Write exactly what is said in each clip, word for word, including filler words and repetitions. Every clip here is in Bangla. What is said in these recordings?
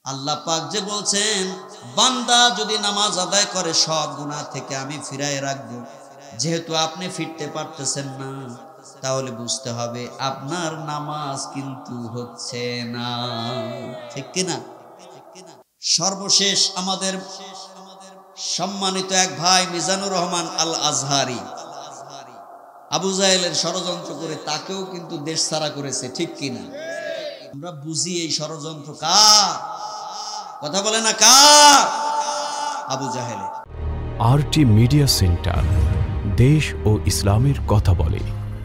আল্লাহ পাক যে বলছেন বান্দা যদি নামাজ আদায় করে সব গুনাহ থেকে আমি ফিরায় রাখবো, যেহেতু আপনি ফিরতে পারতেছেন না তাহলে বুঝতে হবে আপনার নামাজ কিন্তু হচ্ছে না, ঠিক কিনা? সর্বশেষ আমাদের সম্মানিত এক ভাই মিজানুর রহমান আল আজহারি আবু জাহেলের ষড়যন্ত্র করে তাকেও কিন্তু দেশ ছাড়া করেছে, ঠিক কিনা? আমরা বুঝি এই ষড়যন্ত্র কার, কথা বলে না কার? আবু জাহেলের। আরটি মিডিয়া সেন্টার, দেশ ও ইসলামের কথা বলে।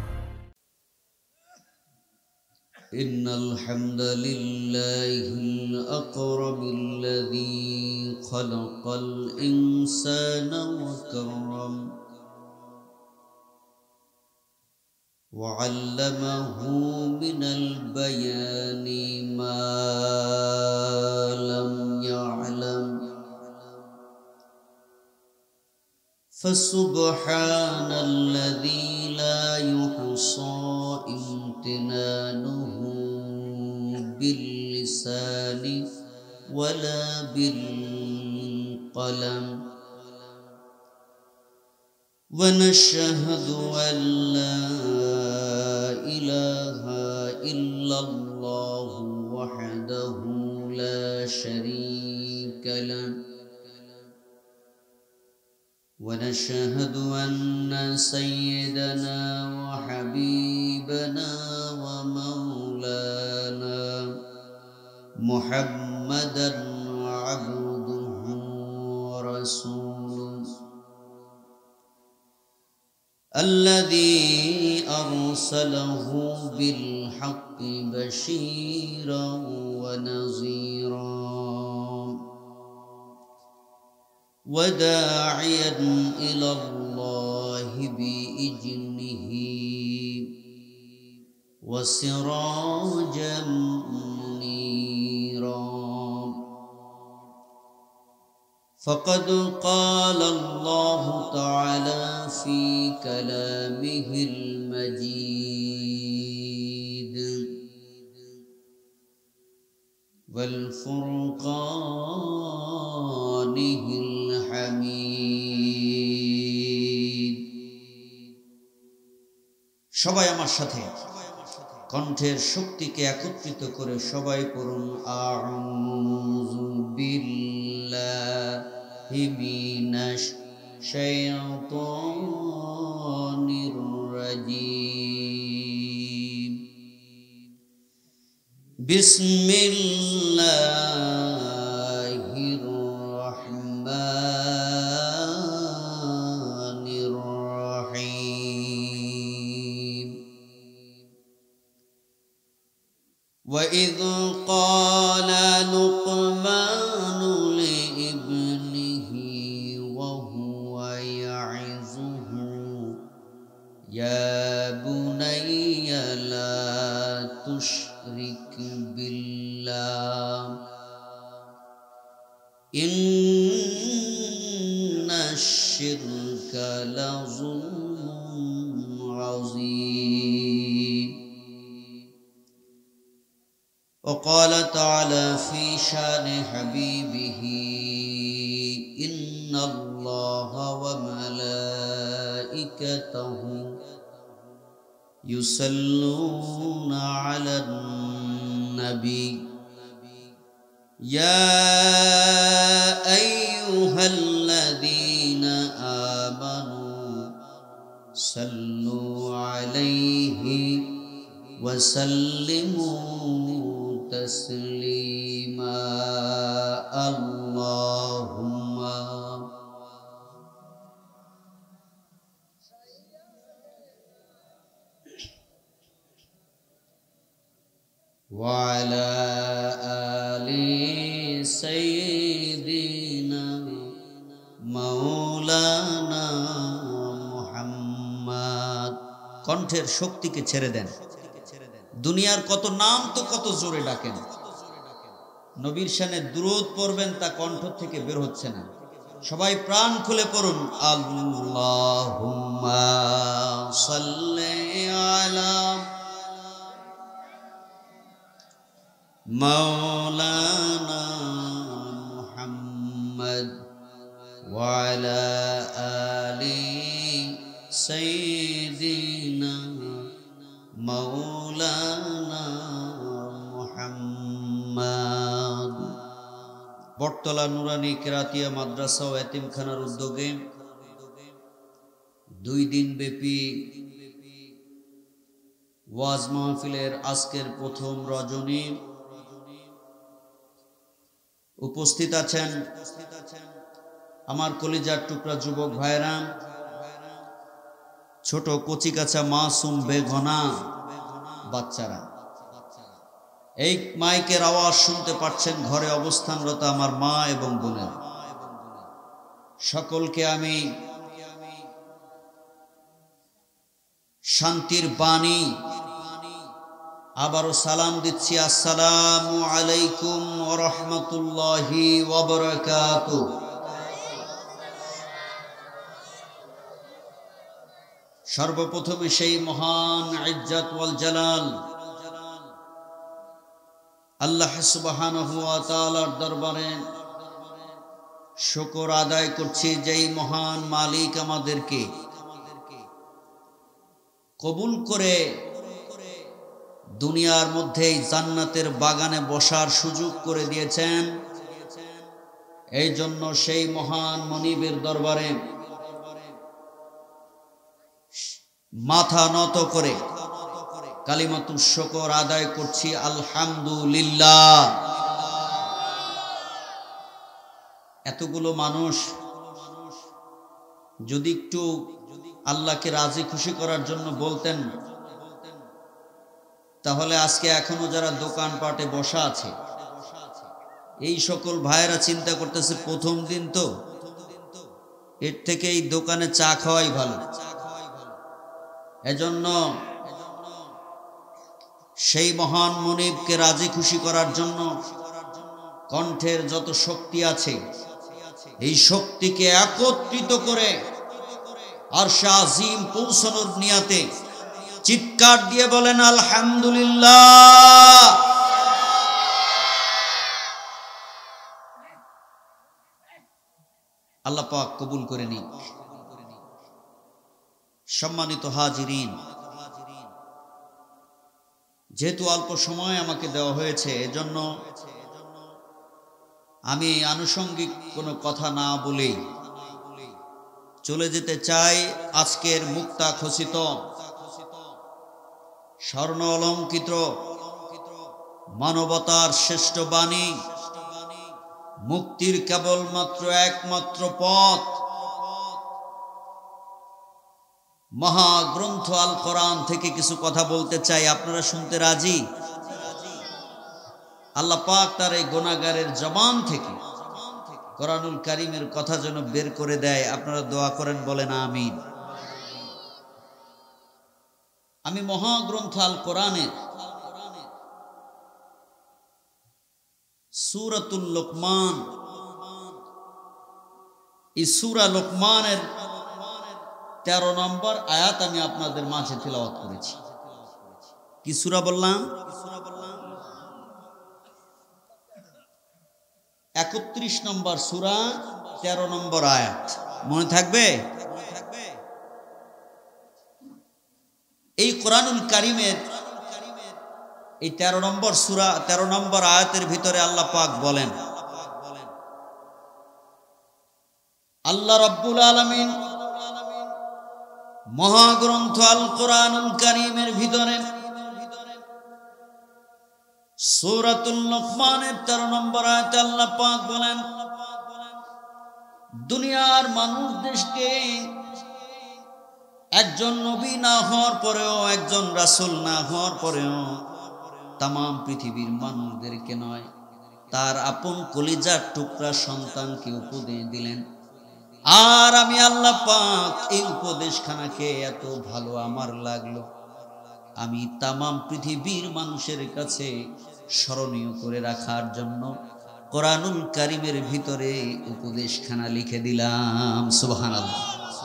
ইন্নাল হামদালিল্লাহিল আকরামিল্লাযী খালাকাল ইনসানা ওয়া কাররাম ওয়া আল্লামাহু মিনাল বায়ানি মা লাম ইয়ালাম ফাসুবহানাল্লাযী লা ইউহসা امتنانه باللسان ولا بالقلم ونشهد أن لا إله إلا الله وحده لا شريك له ونشهد أن سيدنا وحبيبنا ومولانا محمدا عبده ورسوله الذي أرسله بالحق بشيرا ونذيرا وداعيا إلى الله بإذنه وسراجا منيرا فقد قال الله تعالى في كلامه المجيد والفرقانه الحميد। সবাই আমার সাথে কণ্ঠের শক্তিকে একত্রিত করে সবাই পড়ুন আউযু বিল্লাহি মিনাশ শাইতানির রাজীম বিসমিল্লাহির রহমানির রহিম وإذ قال لقمان لابنه وهو يعظه يا بني لا تشرك بالله إن الشرك لظلم عظيم وقال تعالى في شان حبيبه إن الله وملائكته يصلون على النبي يا أيها الذين آمنوا صلوا عليه وسلموا تسليما اللهم وعلى آل سيدنا مولانا محمد। কণ্ঠের শক্তিকে ছেড়ে দেন। দুনিয়ার কত নাম তো কত জোরে ডাকেন, নবীর শানে দুরূদ পড়বেন তা কণ্ঠ থেকে বের হচ্ছে না। সবাই প্রাণ খুলে পড়ুন আল্লাহুম্মা সাল্লি আলা মাওলানা وعلى آل سيدنا مولانا মুহাম্মদ। বটতলা নুরানি কেরাতিয়া মাদ্রাসা ও এতিমখানার উদ্যোগে দুই দিন ব্যাপী ওয়াজ মাহফিলের আজকের প্রথম রজনী উপস্থিত আছেন আমার কলিজার টুকরা যুবক ভাইরা, ছোট কচিকাচা মাসুম বেগনা বাচ্চারা। এই মাইকের আওয়াজ শুনতে পাচ্ছেন ঘরে অবস্থানরত আমার মা এবং বোনেরা। সকলকে আমি শান্তির বাণী আবারও সালাম দিচ্ছি, আসসালামু আলাইকুম ওয়া রাহমাতুল্লাহি ওয়া বারাকাতুহু। সর্বপ্রথমে সেই মহান ইজ্জত ওয়াল জালাল আল্লাহ সুবহানাহু ওয়া তাআলার দরবারে শুকর আদায় করছি, যেই মহান মালিক আমাদেরকে কবুল করে দুনিয়ার মধ্যেই জান্নাতের বাগানে বসার সুযোগ করে দিয়েছেন। এই জন্য সেই মহান মনিবের দরবারে মাথা নত করে কালিমাতুশ শুকর আদায় করছি, আলহামদুলিল্লাহ। এতগুলো মানুষ যদি একটু আল্লাহকে রাজি খুশি করার জন্য বলতেন, তাহলে আজকে এখনো যারা দোকানপাটে বসা আছে এই সকল ভাইয়েরা চিন্তা করতেছে প্রথম দিন তো, এর থেকে এই দোকানে চা খাওয়াই ভালো। এজন্য সেই মহান মনিবকে রাজি খুশি করার জন্য কণ্ঠের যত শক্তি আছে এই শক্তিকে একত্রিত করে আরশে আজিম পৌঁছানোর নিয়াতে চিৎকার দিয়ে বলেন আলহামদুলিল্লাহ। আল্লাহ পাক কবুল করে নিক। সম্মানিত হাজিরিন, যেহেতু অল্প সময় আমাকে দেওয়া হয়েছে, এজন্য আমি আনুষঙ্গিক কোনো কথা না বলেই চলে যেতে চাই আজকের মুক্তা খচিত স্বর্ণ অলঙ্কিত মানবতার শ্রেষ্ঠ বাণী, মুক্তির কেবলমাত্র একমাত্র পথ, মহাগ্রন্থ আল কোরআন থেকে কিছু কথা বলতে চাই। আপনারা শুনতে রাজি? আল্লাহ পাক তার এই গুনাহগারের জবান থেকে কোরআনুল কারীমের কথা যেন বের করে দেয়। আপনারা দোয়া করেন, বলেন আমিন। আমি মহাগ্রন্থ আল কোরআনের সূরাতুল লোকমান, এই সূরা লোকমানের তেরো নম্বর আয়াত আমি আপনাদের মাঝে তিলাওয়াত করেছি। কি সূরা বললাম? একত্রিশ নম্বর সূরা, তেরো নম্বর আয়াত। মনে থাকবে? এই কোরআনুল কারীমের এই তেরো নম্বর সূরা, তেরো নম্বর আয়াতের ভিতরে আল্লাহ পাক বলেন, আল্লাহ রাব্বুল আলামিন মহাগ্রন্থ আল কোরআনুল কারীমের ভিতরে সূরাতুল লোকমানের তেরো নম্বর আয়াতে আল্লাহ পাক বলেন, দুনিয়ার মানুষদেরকে একজন নবী না হওয়ার পরেও, একজন রাসূল না হওয়ার পরেও তাম পৃথিবীর মানুষদেরকে নয়, তার আপন কলিজার টুকরা সন্তানকে উপদেশ দিলেন। আর আমি আল্লাহ পাক এই উপদেশখানাকে এত ভালো আমার লাগলো, আমি তাম পৃথিবীর মানুষের কাছে স্মরণীয় করে রাখার জন্য কোরআনুল কারীমের ভিতরে উপদেশখানা লিখে দিলাম। সুবহানাল্লাহ।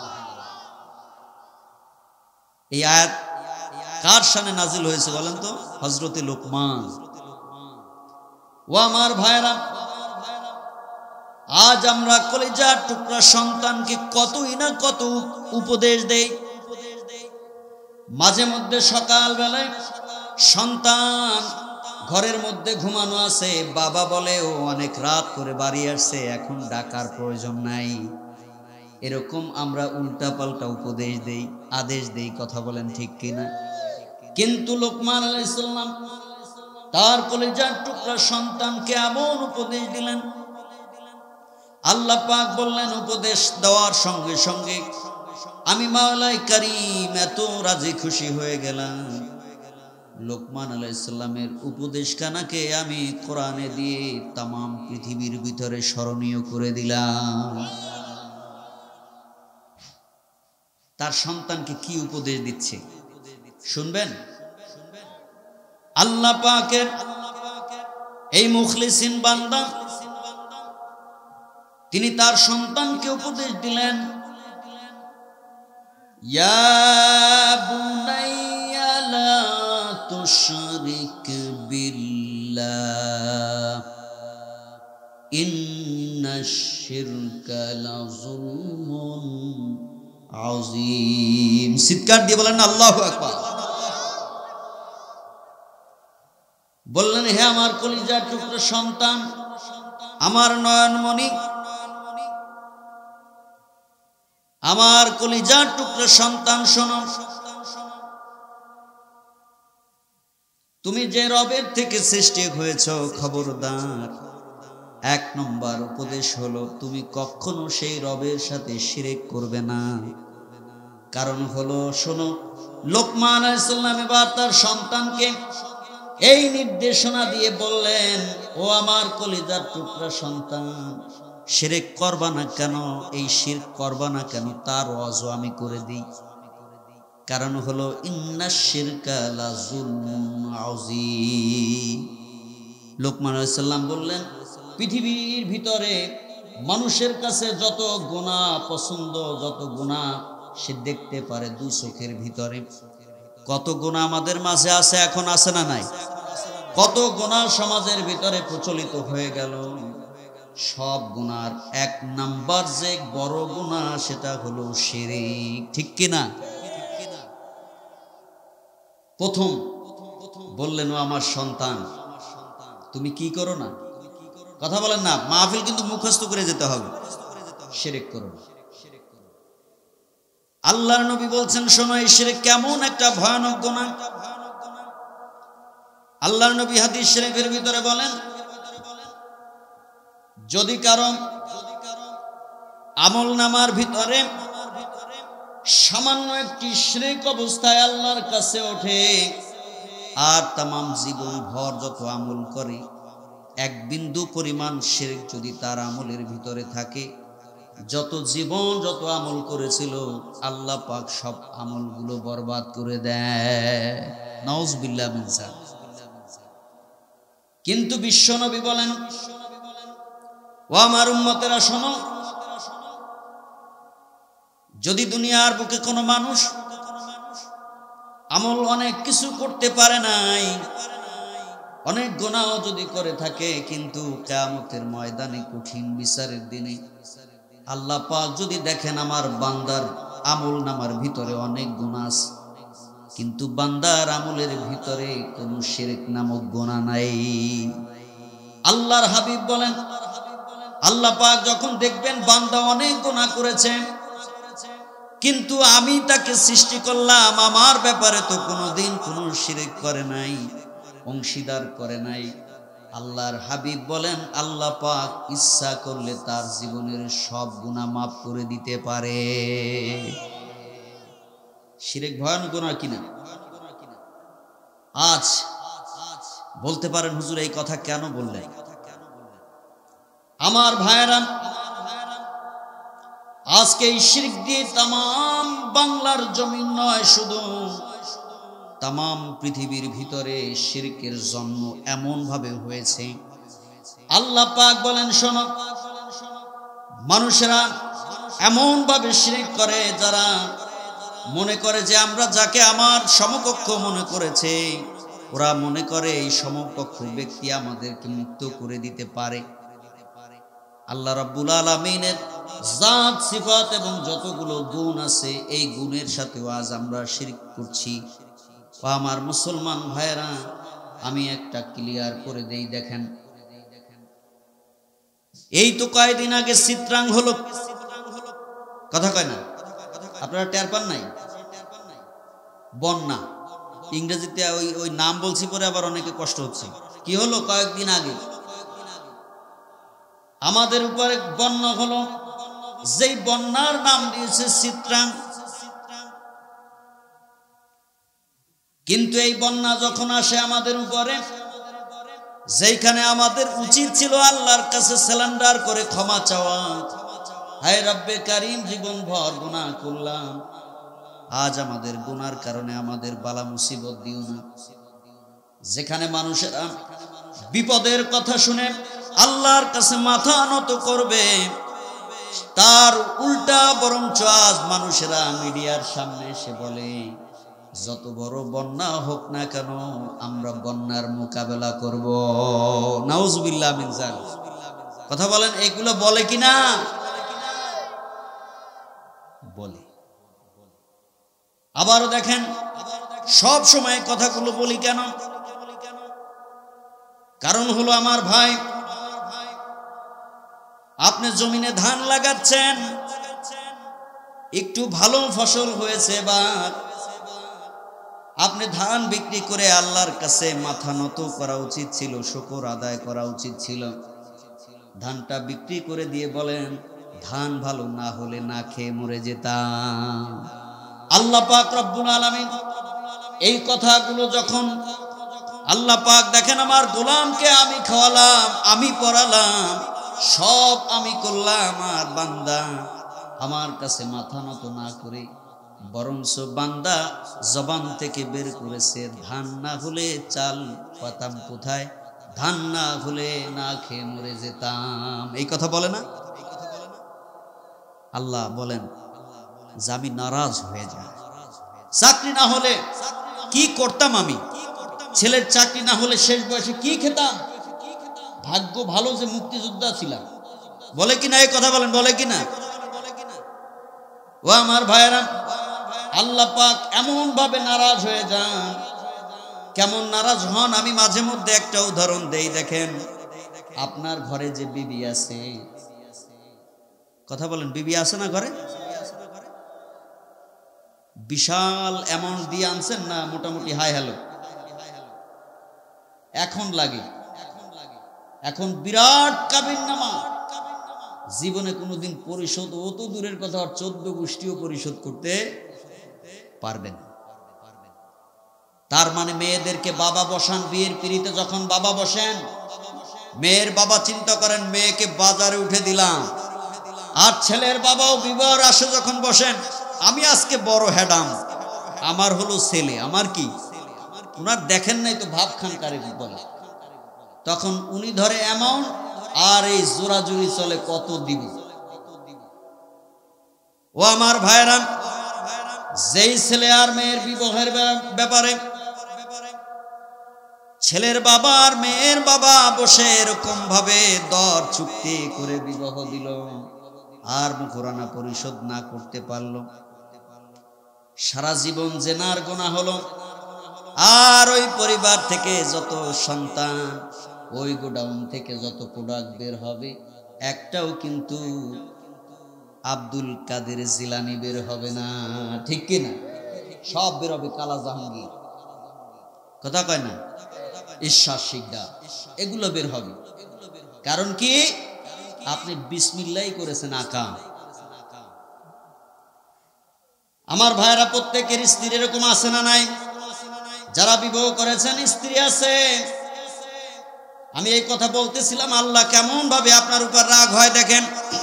এই আয়াত কার শানে নাজিল হয়েছে বলেন তো? হযরতে লোকমান। ও আমার ভাইরা, আজ আমরা কলিজার টুকরা সন্তানকে কতই না কত উপদেশ দেই। মাঝে মধ্যে সকাল বেলায় সন্তান ঘরের মধ্যে ঘুমানো আছে, বাবা বলে ও অনেক রাত করে বাড়ি আসছে, এখন ডাকার প্রয়োজন নাই। এরকম আমরা উল্টা পাল্টা উপদেশ দেই, আদেশ দেই, কথা বলেন ঠিক কিনা? কিন্তু লোকমান আলাইহিস সালাম তার কলিজার টুকরা সন্তানকে এমন উপদেশ দিলেন, আল্লাহ পাক বললেন উপদেশ দেওয়ার সঙ্গে সঙ্গে আমি মাওলাই কারীম এত রাজি খুশি হয়ে গেলাম, লোকমান আলাইহিস সালামের উপদেশ কানাকে আমি কোরআনে দিয়ে তামাম পৃথিবীর ভিতরে স্মরণীয় করে দিলাম। তার সন্তানকে কি উপদেশ দিচ্ছে শুনবেন? আল্লাহ পাকের এই মুখলিসিন বান্দা তিনি তার সন্তানকে উপদেশ দিলেন, ইয়া বুনাইয়া লা তুশরিক বিল্লাহ ইন্নাশ শিরকা লাযুলমুন আযীম। চিৎকার দিয়ে বলেন আল্লাহু আকবার। বললেন হে আমার কলিজার টুকরা সন্তান, আমার নয়নমণি, আমার কলিজার টুকরা সন্তান শোনো, তুমি যে রবের থেকে সৃষ্টি হয়েছ, খবরদার এক নম্বর উপদেশ হলো তুমি কখনো সেই রবের সাথে শিরক করবে না। কারণ হলো শোনো, লোকমান আলাইহিস সালাম এবার তার সন্তানকে এই নির্দেশনা দিয়ে বললেন, ও আমার কলিজার টুকরা সন্তান, শিরক করবা না কেন, এই শিরক করবা না কেন তার ওয়াজও আমি করে দিই। কারণ হলো ইন্নাশ শিরকা লাযুলমুন আযীম। লোকমান আলাইহিস সালাম বললেন, পৃথিবীর ভিতরে মানুষের কাছে যত গুনাহ পছন্দ, যত গুনাহ সে দেখতে পারে দুই চোখের ভিতরে, কত গুনাহ আমাদের মাঝে আছে, এখন আছে না নাই? কত গুনাহ সমাজের ভিতরে প্রচলিত হয়ে গেল। সব গুনার এক নাম্বার যে বড় গুনাহ সেটা হলো শিরক, ঠিক কিনা? প্রথম বললেন, ও আমার সন্তান তুমি কি করো না, কথা বলেন না, মাহফিল কিন্তু মুখস্থ করে যেতে হবে, শিরক করো না। আল্লাহর নবী বলছেন, শোনো এই শিরক কেমন একটা ভয়ানক গুনাহ। আল্লাহর নবী হাদিস শরীফের ভিতরে বলেন, যদি কারো আমল নামার ভিতরে সামান্য একটি শিরক অবস্থায় আল্লাহর কাছে ওঠে, আর তামাম জীবন ভর যত আমল করে, এক বিন্দু পরিমাণ শিরক যদি তার আমলের ভিতরে থাকে, যত জীবন যত আমল করেছিল আল্লাহ পাক সব আমলগুলো বরবাদ করে দেয়। নাউজুবিল্লাহ মিন যালিক। কিন্তু বিশ্বনবী বলেন, ও আমার উম্মতেরা শোনো, যদি দুনিয়ার বুকে কোনো মানুষ আমল অনেক কিছু করতে পারে নাই, অনেক গুনাহ যদি করে থাকে, কিন্তু কিয়ামতের ময়দানে কঠিন বিচারের দিনে আল্লাহ পাক যদি দেখেন আমার বান্দার আমল নামার ভিতরে অনেক গুনাহ আছে, কিন্তু বান্দার আমলের ভিতরে কোনো শিরক নামক গুনাহ নাই, আল্লাহর হাবিব বলেন, আল্লাহ পাক যখন দেখবেন বান্দা অনেক গুনাহ করেছে, কিন্তু আমি তাকে সৃষ্টি করলাম, আমার ব্যাপারে তো কোনোদিন কোনো শিরক করে নাই, অংশীদার করে নাই, আল্লাহর হাবিব বলেন আল্লাহ পাক ইচ্ছা করলে তার জীবনের সব গুনাহ মাফ করে দিতে পারে। শিরক ভয়ানক গুনাহ কিনা? আজ বলতে পারেন হুজুর এই কথা কেন বললেন? আমার ভাইয়েরা, আজকে এই শিরক দিয়ে তামাম বাংলার জমিন নয়, শুধু তামাম পৃথিবীর ভিতরে শিরকের জন্ম এমন ভাবে হয়েছে। আল্লাহ পাক বলেন, শোনো, মানুষেরা এমন ভাবে শিরক করে, যারা মনে করে যে আমরা যাকে আমার সমকক্ষ মনে করেছে, ওরা মনে করে এই সমকক্ষ ব্যক্তি আমাদেরকে মুক্ত করে দিতে পারে। আল্লাহ রাব্বুল আলামিনের জাত সিফাত এবং যতগুলো গুণ আছে এই গুণের সাথেও আজ আমরা শিরক করছি। ও আমার মুসলমান ভাইরা, আমি একটা ক্লিয়ার করে দেই, দেখেন এই তো কয়েকদিন আগে চিত্রাং হলো, কথা কয় না, আপনারা টের পান নাই? বন্যা, ইংরেজিতে ওই ওই নাম বলছি পরে আবার অনেকে কষ্ট হচ্ছে। কি হলো কয়েকদিন আগে আমাদের উপরে বন্যা হলো, যেই বন্যার নাম দিয়েছে চিত্রাং। কিন্তু এই বন্যা যখন আসে আমাদের উপরে, যেখানে আমাদের উচিত ছিল আল্লাহর কাছে সারেন্ডার করে ক্ষমা চাওয়া, হায় রব্বে কারীম জীবন ভর গুনাহ করলাম, আজ আমাদের গুনার কারণে আমাদের বালা মুসিবত দিও না। যেখানে মানুষেরা বিপদের কথা শুনে আল্লাহর কাছে মাথা নত করবে, তার উল্টা বরঞ্চ আজ মানুষেরা মিডিয়ার সামনে এসে বলে যত বড় বন্যা হোক না কেন আমরা বন্যার মোকাবেলা করব। নাউজুবিল্লাহ মিন যালিক। কথা বলেন, এগুলো বলে কিনা? বলে। আবারও দেখেন, সব সময় কথাগুলো বলি কেন? কারণ হলো আমার ভাই, আপনি জমিনে ধান লাগাচ্ছেন, একটু ভালো ফসল হয়েছে, এবার আপনি ধান বিক্রি করে আল্লাহর কাছে মাথা নত করা উচিত ছিল, শুকর আদায় করা উচিত ছিল। ধানটা বিক্রি করে দিয়ে বলেন ধান ভালো না হলে না খেয়ে মরে যেতাম। আল্লাহ পাক রব্বুল আলামিন এই কথাগুলো যখন, আল্লাহ পাক দেখেন আমার গোলামকে আমি খাওয়ালাম, আমি পড়ালাম, সব আমি করলাম, আর বান্দা আমার কাছে মাথা নত না করে বরঞ্চ বান্দা জবান থেকে বের করেছে ধান না হলে চাল পাতাম কোথায়, ধান না হলে না খেয়ে মরে যেতাম। এই কথা বলে না? আল্লাহ বলেন যে আমি নারাজ হয়ে যাই। চাকরি না হলে কি করতাম আমি? ছেলের চাকরি না হলে শেষ বয়সে কি খেতাম? ভাগ্য ভালো যে মুক্তিযোদ্ধা ছিলাম। বলে কিনা? এই কথা বলেন, বলে কিনা? ও আমার ভাইরা, আল্লাহ পাক এমন ভাবে নারাজ হয়ে যান। কেমন নারাজ হন আমি মাঝে মধ্যে একটা উদাহরণ দেই। দেখেন আপনার ঘরে যে বিবি আছে, কথা বলেন, বিবি আছে না ঘরে? বিশাল অ্যামাউন্ট দিয়ে আনছেন না মোটামুটি হাই হ্যালো এখন লাগে, এখন বিরাট কাবিননামা, জীবনে কোনোদিন পরিশোধ, ও তো দূরের কথা, আর চোদ্দ গোষ্ঠীও পরিশোধ করতে পারবেন। তার মানে মেয়েদেরকে বাবা বসান, বিয়ের পিড়িতে যখন বাবা বসেন, মেয়ের বাবা চিন্তা করেন মেয়েকে বাজারে উঠে দিলাম, আর ছেলের বাবাও বিবাহের আসে যখন বসেন, আমি আজকে বড় হ্যাডাম, আমার হলো ছেলে, আমার কি উনার দেখেন নাই তো ভাব খান কারে বলে, তখন উনি ধরে অ্যামাউন্ট, আর এই জোরাজুরি চলে কত দিব। ও আমার ভাইরা, যেই ছেলে আর মেয়ের বিবাহের ব্যাপারে ছেলের বাবা আর মেয়ের বাবা বসে এরকম ভাবে দর চুক্তি করে বিবাহ দিল, আর মুখরানা পরিশোধ না করতে পারল, সারা জীবন জেনার গুনাহ হলো। আর ওই পরিবার থেকে যত সন্তান, ওই গোডাউন থেকে যত প্রোডাক্ট বের হবে, একটাও কিন্তু আব্দুল কাদের জিলানি বের হবে না, ঠিক কিনা? সব বের হবে কালা জাহাঙ্গীর, কথা কয় না, ঈশ্বর শিকদা, এগুলো বের হবে। কারণ কি? আপনি বিসমিল্লাহ করেছেন আকা। আমার ভাইরা, প্রত্যেকের স্ত্রী এরকম আছে না নাই? যারা বিবাহ করেছেন স্ত্রী আছে, আমি এই কথা বলতেছিলাম, আল্লাহ কেমন ভাবে আপনার উপর রাগ হয় দেখেন।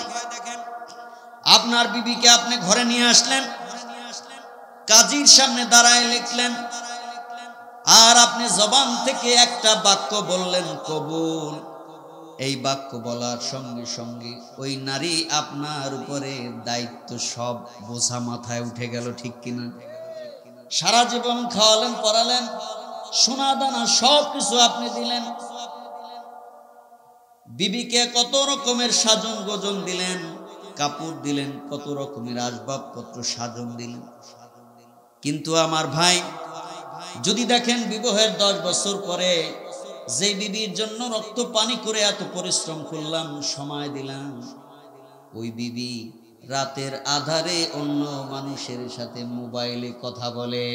আপনার বিবিকে আপনি ঘরে নিয়ে আসলেন, কাজীর সামনে দাঁড়ায় লিখলেন, আর আপনি জবান থেকে একটা বাক্য বললেন কবুল। এই বাক্য বলার সঙ্গে সঙ্গে ওই নারী আপনার উপরে দায়িত্ব সব বোঝা মাথায় উঠে গেল, ঠিক কিনা? সারা জীবন খাওয়ালেন, পড়ালেন, সোনা দানা সব কিছু আপনি দিলেন, বিবিকে কত রকমের সাজন গোজন দিলেন, কাপড় দিলেন, কত রকমের আসবাবপত্র সাজন দিলেন। কিন্তু আমার ভাই, যদি দেখেন বিবাহের দশ বছর পরে যে বিবির জন্য রক্ত পানি করে এত পরিশ্রম করলাম, সময় দিলাম, ওই বিবি রাতের আধারে অন্য মানুষের সাথে মোবাইলে কথা বলে,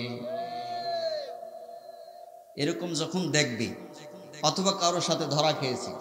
এরকম যখন দেখবে, অথবা কারোর সাথে ধরা খেয়েছে,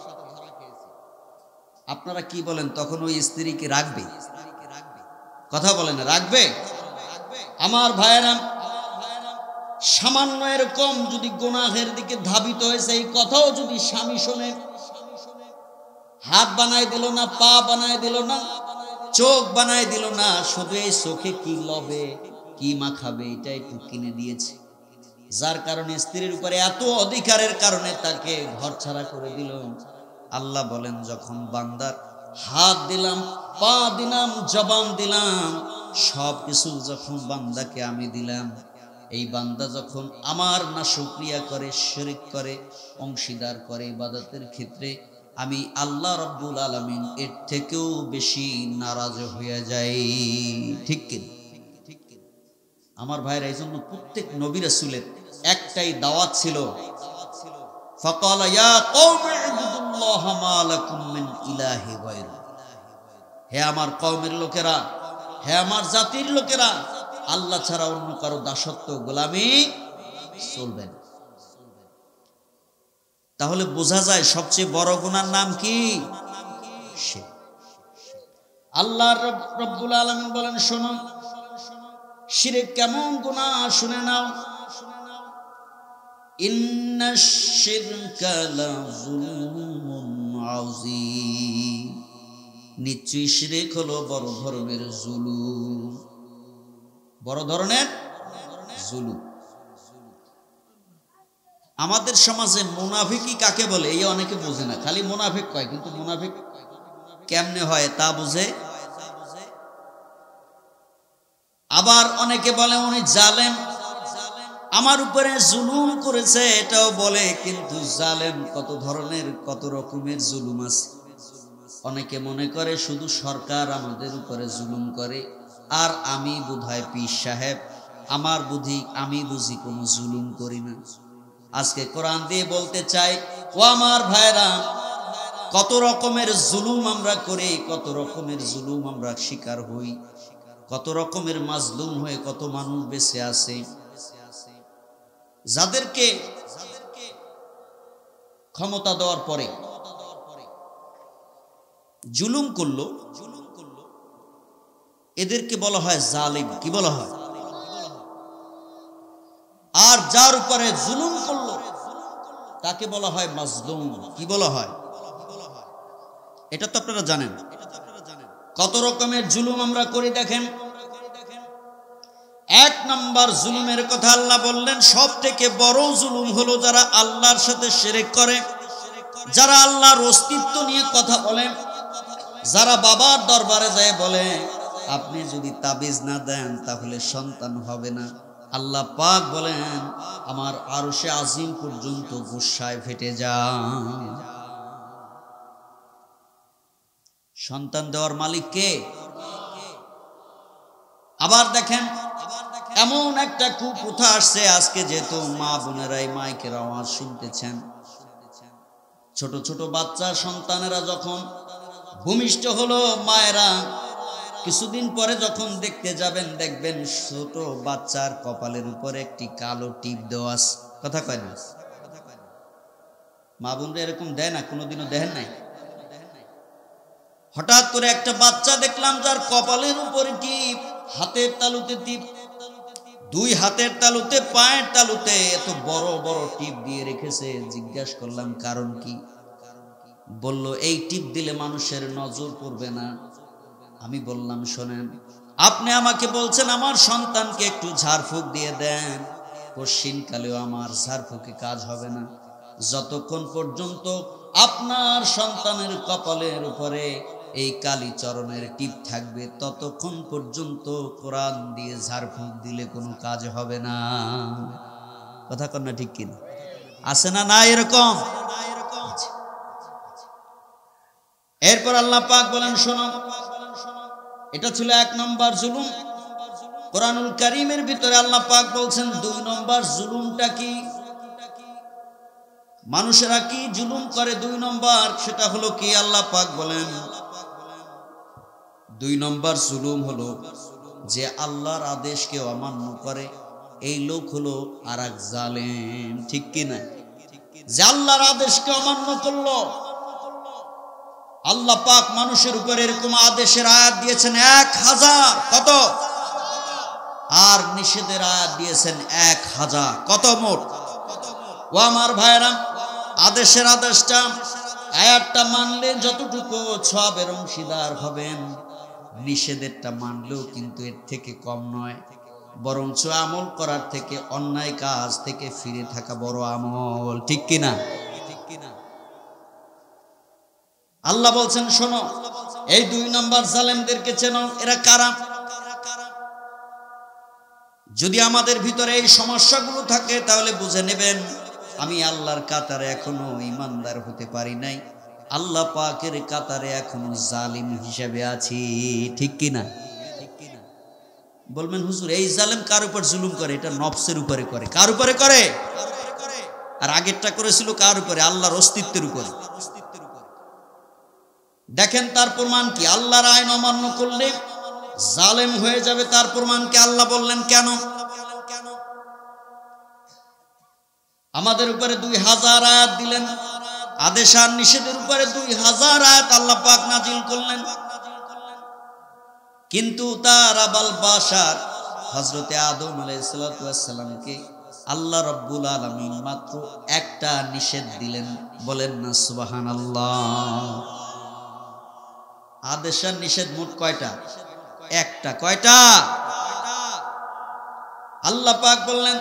আপনারা কি বলেন? তখন ওই স্ত্রী কি রাখবে? কথা বলেন, রাখবে? আমার ভাইয়েরা, সামান্য এরকম যদি গুনাহের দিকে ধাবিত হয়েছে, এই কথাও যদি স্বামী শোনে, হাত বানায় দিল না, পা বানায় দিল না, চোখ বানায় দিল না, শুধু এই চোখে কি লবে, কি মাখাবে, এটা একটু কিনে দিয়েছে, যার কারণে স্ত্রীর উপরে এত অধিকারের কারণে তাকে ঘর ছাড়া করে দিল। আল্লাহ বলেন, যখন বান্দার হাত দিলাম, পা দিলাম, জবান দিলাম, সব কিছু যখন বান্দাকে আমি দিলাম, এই বান্দা যখন আমার না শুকরিয়া করে, শিরক করে, অংশীদার করে ইবাদতের ক্ষেত্রে, আমি আল্লাহ রাব্বুল আলামিন এর থেকেও বেশি নারাজ হয়ে যাই। ঠিক কি? আমার ভাইরা, এই জন্য প্রত্যেক নবী রাসূলের একটাই দাওয়াত ছিল, ফাকালা ইয়া কওমি ইবুদুল্লাহ মা লাকুম মিন ইলাহি গায়রু। হে আমার কওমের লোকেরা, হে আমার জাতির লোকেরা, আল্লাহ ছাড়া অন্য কারো দাসত্ব, গোলামি চলবে না। তাহলে বোঝা যায় সবচেয়ে বড় গুনার নাম কি? শিরক। আল্লাহ রাব্বুল আলামিন বলেন, শোনো, শিরক কেমন গুনাহ, শুনে নাও। ইন্নাশ শিরকা লাযুলমুন আযীম। নিশ্চয়ই শিরক হলো বড় ধরনের জুলুম, বড় ধরনের জুলুম। আমাদের সমাজে মুনাফিকি কাকে বলে এই অনেকে বোঝে না, খালি মুনাফিক কয়, কিন্তু মুনাফিক কেমনে হয় তা বুঝে। আবার অনেকে বলে উনি জালেম, আমার উপরে জুলুম করেছে, এটাও বলে, কিন্তু জালেম কত ধরনের, কত রকমের জুলুম আছে। অনেকে মনে করে শুধু সরকার আমাদের উপরে জুলুম করে, আর আমি বোধহয় পীর সাহেব, আমার বুদ্ধি, আমি বুঝি কোনো জুলুম করি না। আজকে কোরআন দিয়ে বলতে চাই, ও আমার ভাইরা, কত রকমের জুলুম আমরা করি, কত রকমের জুলুম আমরা শিকার হই, কত রকমের মাজলুম হয়ে কত মানুষ বেঁচে আছে, যাদেরকে ক্ষমতা দেওয়ার পরে জুলুম করলো, এদেরকে বলা হয় জালিম। কি বলা হয়? আর যার উপরে জুলুম করলো তাকে বলা হয় মাজলুম। কি বলা হয়? এটা তো আপনারা জানেন। কত রকমের জুলুম আমরা করি দেখেন। এক নাম্বার জুলুমের কথা আল্লাহ বললেন, সব থেকে বড় জুলুম হলো যারা আল্লাহর সাথে শিরক করে, যারা আল্লাহর অস্তিত্ব নিয়ে কথা বলে, যারা বাবার দরবারে যায় বলে আপনি যদি তাবিজ না দেন তাহলে সন্তান হবে না। আল্লাহ পাক বলেন, আমার আরশে আজিম পর্যন্ত গুসায় ফেটে যান। সন্তান দেওয়ার মালিক কে? আবার দেখেন, এমন একটা কুপ্রথা আসছে আজকে, যেহেতু মা বোনেরাই মাইকের আওয়াজ শুনতেছেন, ছোট ছোট বাচ্চা সন্তানেরা যখন ভূমিষ্ঠ হলো, মায়েরা কিছুদিন পরে যখন দেখতে যাবেন, দেখবেন ছোট বাচ্চার কপালের উপরে একটি কালো টিপ দেওয়া আছে। কথা কয় না? মা বোনরা এরকম দেয় না? কোনোদিনও দেখেন নাই? হঠাৎ করে একটা বাচ্চা দেখলাম যার কপালের উপরে টিপ, হাতের তালুতে টিপ, দুই হাতের তালুতে, পায়ের তালুতে এত বড় বড় টিপ দিয়ে রেখেছে। জিজ্ঞাসা করলাম কারণ কি? বলল এই টিপ দিলে মানুষের নজর পড়বে না। আমি বললাম শোনেন, আপনি আমাকে বলছেন আমার সন্তানকে একটু ঝাড়ফুঁক দিয়ে দেন, পশ্চিমকালেও আমার ঝাড়ফুঁকে কাজ হবে না। যতক্ষণ পর্যন্ত আপনার সন্তানের কপালের উপরে এই কালীচরণের টিপ থাকবে, ততক্ষণ পর্যন্ত কোরআন দিয়ে ঝাড়ফুঁক দিলে কোনো কাজ হবে না। কথা কন না ঠিক কিনা? আছে না? না এরকম? এরপর আল্লাহ পাক বলেন শোনো, এটা ছিল এক নম্বর জুলুম। কোরআনুল কারীমের ভিতরে আল্লাহ পাক বলছেন দুই নম্বর জুলুমটা কি, মানুষেরা কি জুলুম করে দুই নম্বর, সেটা হলো কি আল্লাহ পাক বলেন দুই নম্বর জুলুম হলো যে আল্লাহর আদেশকে অমান্য করে, এই লোক হলো আর এক জালেম। ঠিক কিনা? যে আল্লাহর আদেশকে অমান্য করলো, আল্লাহ পাক মানুষের উপরে এরকম আদেশের আয়াত দিয়েছেন এক হাজার, কত? আর নিষেধের আয়াত দিয়েছেন এক হাজার, কত মোট? ও আমার ভাইরা, আদেশের আদেশটা আয়াতটা মানলে যতটুকু সওয়াবের অংশীদার হবেন, নিষেধেরটা মানলেও কিন্তু এর থেকে কম নয়, বরঞ্চ আমল করার থেকে অন্যায় কাজ থেকে ফিরে থাকা বড় আমল। ঠিক কিনা? আল্লাহ বলছেন শোনো, এই দুই নম্বর জালেমদেরকে চেনো, এরা কারা? যদি আমাদের ভিতরে এই সমস্যাগুলো থাকে তাহলে বুঝে নেবেন আমি আল্লাহর কাতারে এখনো ইমানদার হতে পারি নাই, আল্লাহ পাকের কাতারে এখনো জালিম হিসেবে আছি। ঠিক কিনা? বলবেন হুজুর এই জালেম কার উপর জুলুম করে? এটা নফসের উপরে করে। কার উপরে করে? আর আগেরটা করেছিল কার উপরে? আল্লাহর অস্তিত্বের উপরে। দেখেন তার প্রমাণ কি? আল্লাহর আইন অমান্য করলে জালেম হয়ে যাবে, তার প্রমাণ কি? আল্লাহ বললেন কেন? আমাদের উপরে দুই হাজার আয়াত দিলেন, আদেশ আর নিষেধের উপরে দুই হাজার আয়াত আল্লাহ পাক নাজিল করলেন। কিন্তু তার আবাল বাশার হযরতে আদম আলাইহিস সালাতু ওয়াস সালামকে আল্লাহ রাব্বুল আলামিন মাত্র একটা নিষেধ দিলেন। বলেন না সুবহানাল্লাহ। আদেশ আর নিষেধ মোট কয়টা? একটা। কয়টা? আল্লাহ পাক বললেন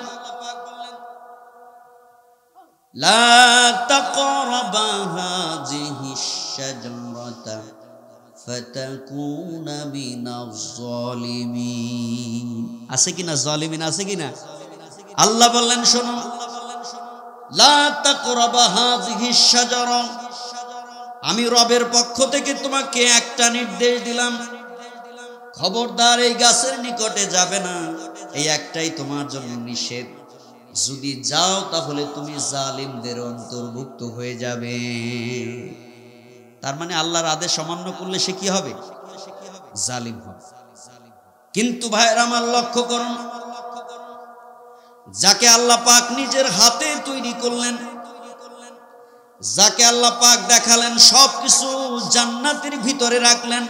লা তাকরাবা হাযিহিশ শাজারাতা ফাতাকুনা মিনাজ জালিমিন। আছে কিনা? জালিমিন আছে কিনা? আল্লাহ বললেন শোনো, লা তাকরাবা হাযিহিশ শাজারা, আমি রবের পক্ষ থেকে তোমাকে একটা নির্দেশ দিলাম, খবরদার এই গাছের নিকটে যাবে না। এই একটাই তোমার জন্য নিষেধ, যদি যাও তাহলে তুমি জালিমদের অন্তর্ভুক্ত হয়ে যাবে। তার মানে আল্লাহর আদেশ অমান্য করলে সে কি হবে? জালিম হবে। কিন্তু ভাইরা আমার লক্ষ্য করুন, যাকে আল্লাহ পাক নিজের হাতে তৈরি করলেন, যাকে আল্লাহ পাক দেখালেন, সবকিছু জান্নাতের ভিতরে রাখলেন,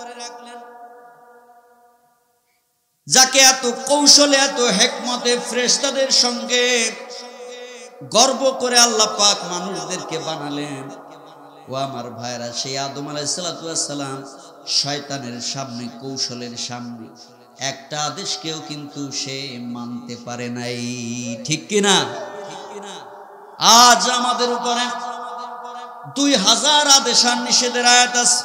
যাকে এত কৌশলে এত হিকমতে ফেরেশতাদের সঙ্গে গর্ব করে আল্লাহ পাক মানুষদেরকে বানালেন, ও আমার ভাইরা, সেই আদম আলাইহিস সালাতু ওয়াস সালাম শয়তানের সামনে, কৌশলের সামনে একটা আদেশকেও কিন্তু সে মানতে পারে নাই। ঠিক কিনা? আজ আমাদের উপরে দুই হাজার আদেশ আর নিষেধের আয়াত আছে।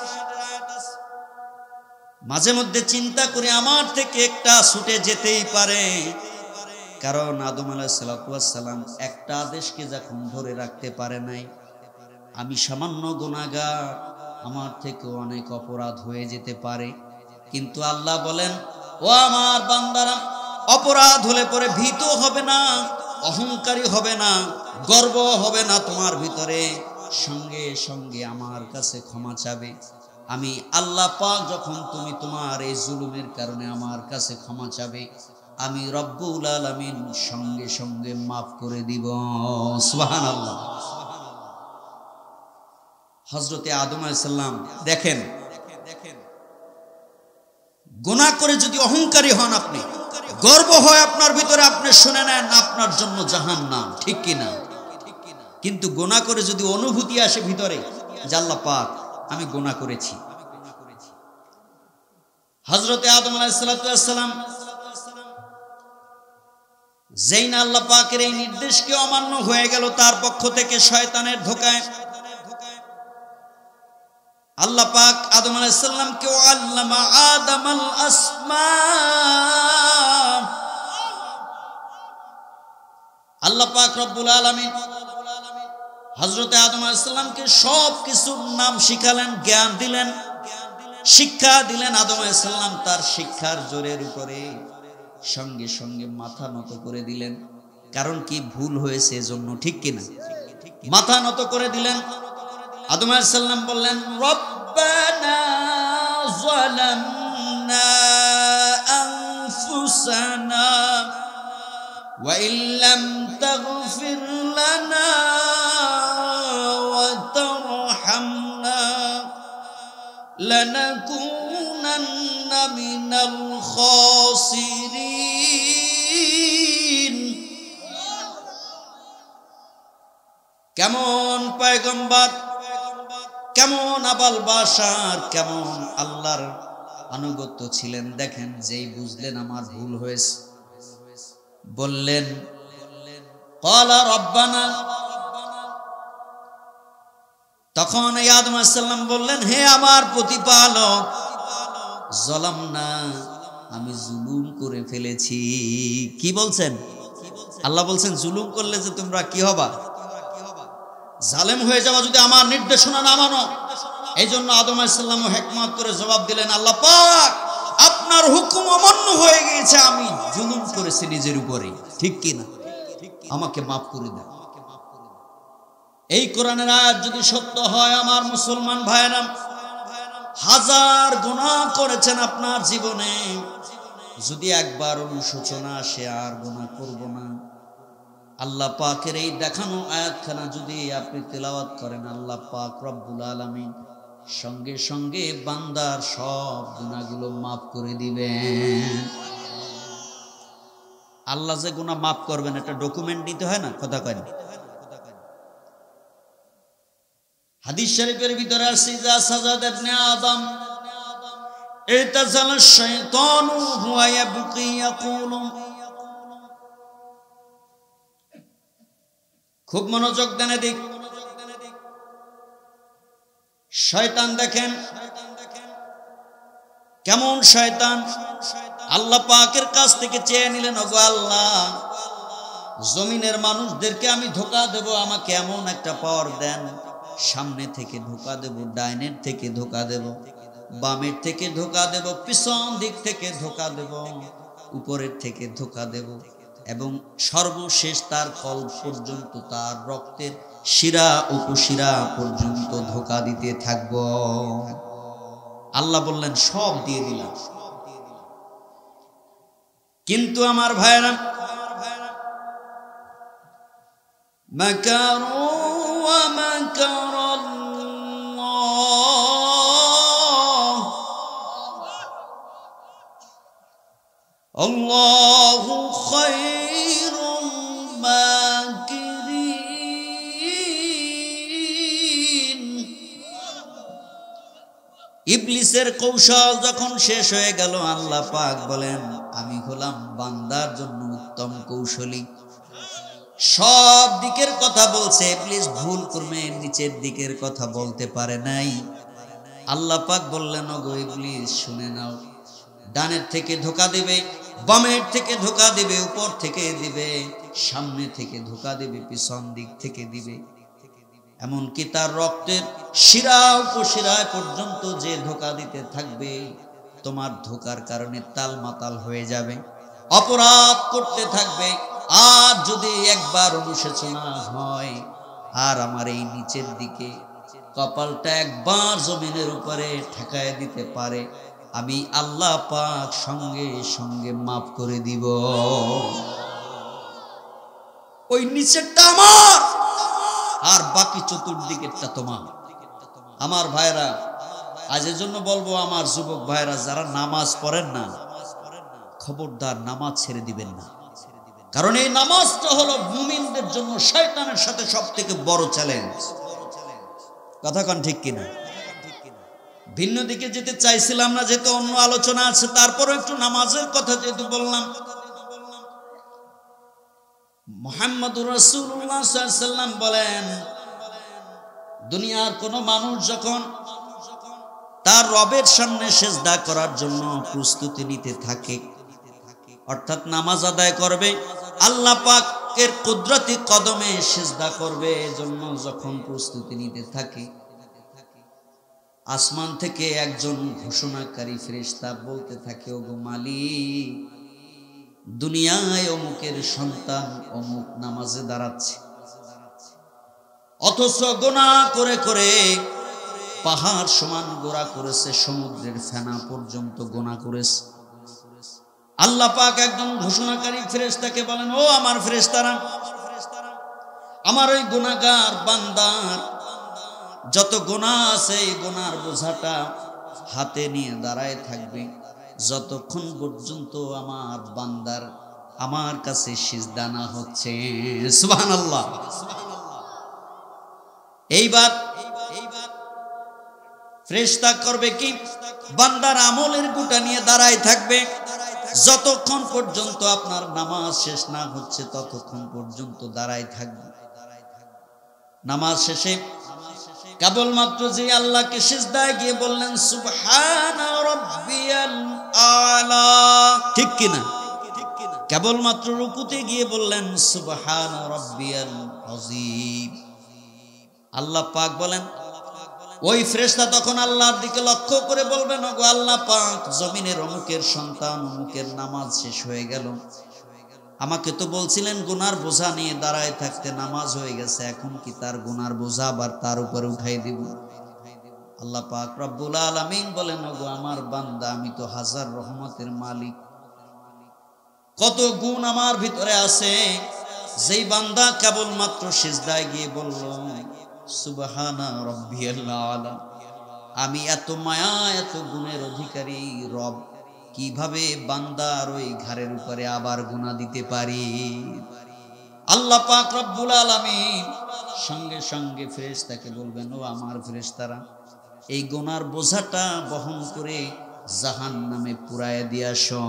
মাঝে মধ্যে চিন্তা করে আমার থেকে একটা ছুটে যেতেই পারে, কারণ আদম আলাইহিস সালাতু ওয়াস সালাম একটা আদেশকে যখন ধরে রাখতে পারে নাই, আমি সামান্য গুনাহগার, আমার থেকে অনেক অপরাধ হয়ে যেতে পারে। কিন্তু আল্লাহ বলেন, ও আমার বান্দারা, অপরাধ হলে পরে ভীত হবে না, অহংকারী হবে না, গর্ব হবে না তোমার ভিতরে, সঙ্গে সঙ্গে আমার কাছে ক্ষমা চাবে। আমি আল্লাহ পাক যখন তুমি তোমার এই জুলুমের কারণে আমার কাছে ক্ষমা চাবে, আমি রব্বুল আলামিন সঙ্গে সঙ্গে মাফ করে দিব। সুবহানাল্লাহ। হযরতে আদম আলাইহিস সালাম দেখেন, গুনাহ করে যদি অহংকারী হন, আপনি গর্ব হয় আপনার ভিতরে, আপনি শুনে নেন আপনার জন্য জাহান্নাম। ঠিক কিনা? কিন্তু গুনাহ করে যদি অনুভূতি আসে ভিতরে যে আল্লাহ পাক আমি গুনাহ করেছি, হযরতে আদম আলাইহিস সালাতু ওয়াস সালাম যেই না আল্লাহ পাকের এই নির্দেশকে অমান্য হয়ে গেল, তার পক্ষ থেকে শয়তানের ধোঁকায় আল্লাহ পাক আদম আলাইহিস সালামকে আল্লামা আদামাল আসমা, আল্লাহ পাক রব্বুল আলামিন হযরতে আদম আলাইহিস সালামকে সব কিছুর নাম শিখালেন, জ্ঞান দিলেন, শিক্ষা দিলেন। আদম আলাইহিস সালাম তার শিক্ষার জোরের উপরে সঙ্গে সঙ্গে মাথা নত করে দিলেন। কারণ কি, ভুল হয়েছে এজন্য, ঠিক কিনা? মাথা নত করে দিলেন। আদম আলাইহিস সালাম বললেন, রব্বানা যালামনা আনফুসানা ওয়া ইল্লাম তাগফির লানা ওয়া তারহামনা লানাকুনান্না মিনাল খাসিরিন। কেমন পয়গম্বর, কেমন আবাল বাশার, কেমন আল্লাহর আনুগত্য ছিলেন দেখেন। যেই বুঝলেন আমার ভুল হয়েছে, বললেন ক্বালা রব্বানা, তখন আদম আলাইহিস সালাম বললেন, হে আমার প্রতিপালক, যালামনা, আমি জুলুম করে ফেলেছি। কি বলছেন? আল্লাহ বলছেন জুলুম করলে যে তোমরা কি হবা? জালেম হয়ে যাওয়া, যদি আমার নির্দেশনা না মানো। এই জন্য আদম আলাইহিস সালাম হিকমত করে জবাব দিলেন, আল্লাহ পাক আপনার হুকুম অমান্য হয়ে গিয়েছে, আমি জুলুম করেছি নিজের উপরে, ঠিক কি না? আমাকে মাফ করে দেন। এই কোরআনের আয়াত যদি সত্য হয়, আমার মুসলমান ভাইরা, হাজার গুনাহ করেছেন আপনার জীবনে, যদি একবার অনুশোচনা আসে আর গুনাহ করব না। আল্লাহ পাকের এই দেখানো আয়াতখানা যদি আপনি তেলাওয়াত করেন, আল্লাহ পাক রব্বুল আলামিন সঙ্গে সঙ্গে বান্দার সব গুনাহগুলো মাফ করে দিবেন। আল্লাহ যে গুনাহ মাফ করবেন, একটা ডকুমেন্ট নিতে হয় না? কথা কয় না? হাদিস শরীফের ভিতরে আসছে, যা সাজাদ ইবনে আদম ইতাজাল শাইতানু হুয়া ইয়াবকি ইয়াকুলু। খুব মনোযোগ দেন এদিক। শয়তান দেখেন কেমন শয়তান। আল্লাহ পাকের কাছ থেকে চেয়ে নিলেন, ওগো আল্লাহ, জমিনের মানুষদেরকে আমি ধোঁকা দেব, আমাকে এমন একটা পাওয়ার দেন, সামনে থেকে ধোঁকা দেব, ডাইনের থেকে ধোঁকা দেব, বামের থেকে ধোঁকা দেব, পিছন দিক থেকে ধোঁকা দেব, উপরের থেকে ধোঁকা দেব, এবং সর্বশেষ তার কল পর্যন্ত, তার রক্তের শিরা উপশিরা পর্যন্ত ধোঁকা দিতে থাকব। আল্লাহ বললেন সব দিয়ে দিলাম। কিন্তু আমার ভাইরা, মাকারু ওয়া মাকারাল্লাহ আল্লাহু খায়রুল মাকিরিন। ইবলিসের কৌশল যখন শেষ হয়ে গেল, আল্লাহ পাক বলেন, আমি হলাম বান্দার জন্য উত্তম কৌশলী। সব দিকের কথা বলছে, ইবলিস ভুল করবে, নিচের দিকের কথা বলতে পারে নাই। আল্লাহ পাক বললেন, ওগো ইবলিস শুনে নাও, ডানের থেকে ধোঁকা দিবে, বামের থেকে ধোঁকা দিবে, উপর থেকে দিবে, সামনে থেকে ধোঁকা দিবে, পিছন দিক থেকে দিবে, এমনকি তার রক্তের শিরা উপশিরায় পর্যন্ত যে ধোঁকা দিতে থাকবে, তোমার ধোঁকার কারণে তাল মাতাল হয়ে যাবে, অপরাধ করতে থাকবে। আর যদি একবার অনুশোচনা হয়, আর আমার এই নিচের দিকে কপালটা একবার জমিনের উপরে ঠেকায় দিতে পারে, আমি আল্লাহ পাক সঙ্গে সঙ্গে মাফ করে দিব। ওই নিচেরটা আমার, আর বাকি চতুর্দিকেরটা তোমার। আমার ভাইরা, আজ এর জন্য বলবো, আমার যুবক ভাইরা যারা নামাজ পড়েন না, খবরদার নামাজ ছেড়ে দিবেন না। কারণ এই নামাজটা হলো মুমিনদের জন্য শয়তানের সাথে সব থেকে বড় চ্যালেঞ্জ। কথা কন ঠিক কিনা? ভিন্ন দিকে যেতে চাইছিলাম না, যেহেতু অন্য আলোচনা আছে, তারপরও একটু নামাজের কথা যেহেতু বললাম। মুহাম্মদুর রাসূলুল্লাহ সাল্লাল্লাহু আলাইহি ওয়াসাল্লাম বলেন, দুনিয়ার কোন মানুষ যখন তার রবের সামনে সিজদা করার জন্য প্রস্তুতি নিতে থাকে, অর্থাৎ নামাজ আদায় করবে, আল্লাহ পাক পাকের কুদরতি কদমে সিজদা করবে এজন্য যখন প্রস্তুতি নিতে থাকে, আসমান থেকে একজন ঘোষণাকারী ফেরেশতা বলতে থাকে, ওগো মালিক, দুনিয়ায় অমুকের সন্তান অমুক নামাজে দাঁড়াচ্ছে, অথচ গুনাহ করে করে পাহাড় সমান গোরা করেছে, সমুদ্রের ফেনা পর্যন্ত গুনাহ করেছে। আল্লাহ পাক একজন ঘোষণাকারী ফেরেশতাকে বলেন, ও আমার ফেরেশতারা, আমার ওই গুনাহগার বান্দার যত গুনাহ আছে এই গুনার বোঝাটা হাতে নিয়ে দাঁড়ায় থাকবে যতক্ষণ পর্যন্ত আমার বান্দার আমার কাছে সিজদা না হচ্ছে। সুবহানাল্লাহ। এইবার ফেরেশতা করবে কি, বান্দার আমলের গুটা নিয়ে দাঁড়ায় থাকবে যতক্ষণ পর্যন্ত আপনার নামাজ শেষ না হচ্ছে ততক্ষণ পর্যন্ত দাঁড়ায় থাকবে। নামাজ শেষে কেবলমাত্র যে আল্লাহকে সিজদায় গিয়ে বললেন সুবহানা রাব্বিয়াল আলা, ঠিক কিনা? কেবলমাত্র রুকুতে গিয়ে বললেন সুবহানা রাব্বিয়াল আযীম। আল্লাহ পাক বলেন, ওই ফেরেশতা তখন আল্লাহর দিকে লক্ষ্য করে বলবেন, ওগো আল্লাহ পাক, জমিনের অমুকের সন্তান অমুকের নামাজ শেষ হয়ে গেল, আমাকে তো বলছিলেন গুনার বোঝা নিয়ে দাঁড়ায় থাকতে, নামাজ হয়ে গেছে, এখন কি তার গুনার বোঝা আবার তার উপরে উঠাই দিব? আল্লাহ পাক রব্বুল আলামিন বলেন, ওগো আমার বান্দা, আমি তো হাজার রহমতের মালিক, কত গুণ আমার ভিতরে আছে। যেই বান্দা কেবলমাত্র সিজদায় গিয়ে বলল সুবহানা রাব্বিয়াল আলা, আমি এত মায়া এত গুণের অধিকারী রব, কিভাবে বান্দার ওই ঘাড়ের উপরে আবার গুনাহ দিতে পারি? আল্লাহ পাক রব্বুল আলামিন সঙ্গে সঙ্গে ফেরেশতাকে বলবেন, ও আমার ফেরেশতারা, এই গুনার বোঝাটা বহন করে জাহান্নামে পুরায় দিয়ে আসো।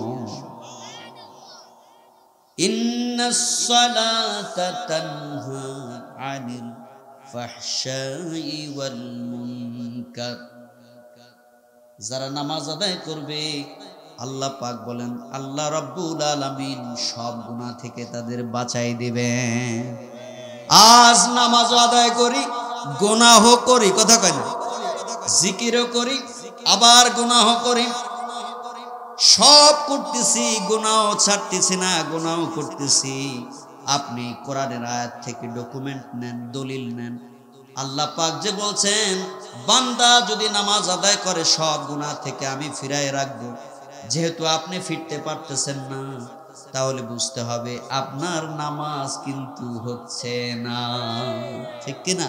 ইন্নাস সালাতা তানহা আনিল ফাহশাই ওয়াল মুনকার, যারা নামাজ আদায় করবে আল্লাহ পাক বলেন আল্লাহ রাব্বুল আলামিন সব গুনাহ থেকে তাদের বাঁচাই দিবেন। আজ নামাজ আদায় করি, গুনাহ করি, কথা কয় না, জিকিরও করি, আবার গুনাহ করি, সব করতেছি, গুনাহ ছাড়তেছি না, গুনাহ করতেছি। আপনি কোরআনের আয়াত থেকে ডকুমেন্ট নেন, দলিল নেন। আল্লাহ পাক যে বলছেন বান্দা যদি নামাজ আদায় করে সব গুনাহ থেকে আমি ফিরায় রাখবো, যেহেতু আপনি ফিরতে পারতেছেন না, তাহলে বুঝতে হবে আপনার নামাজ কিন্তু হচ্ছে না, ঠিক কিনা?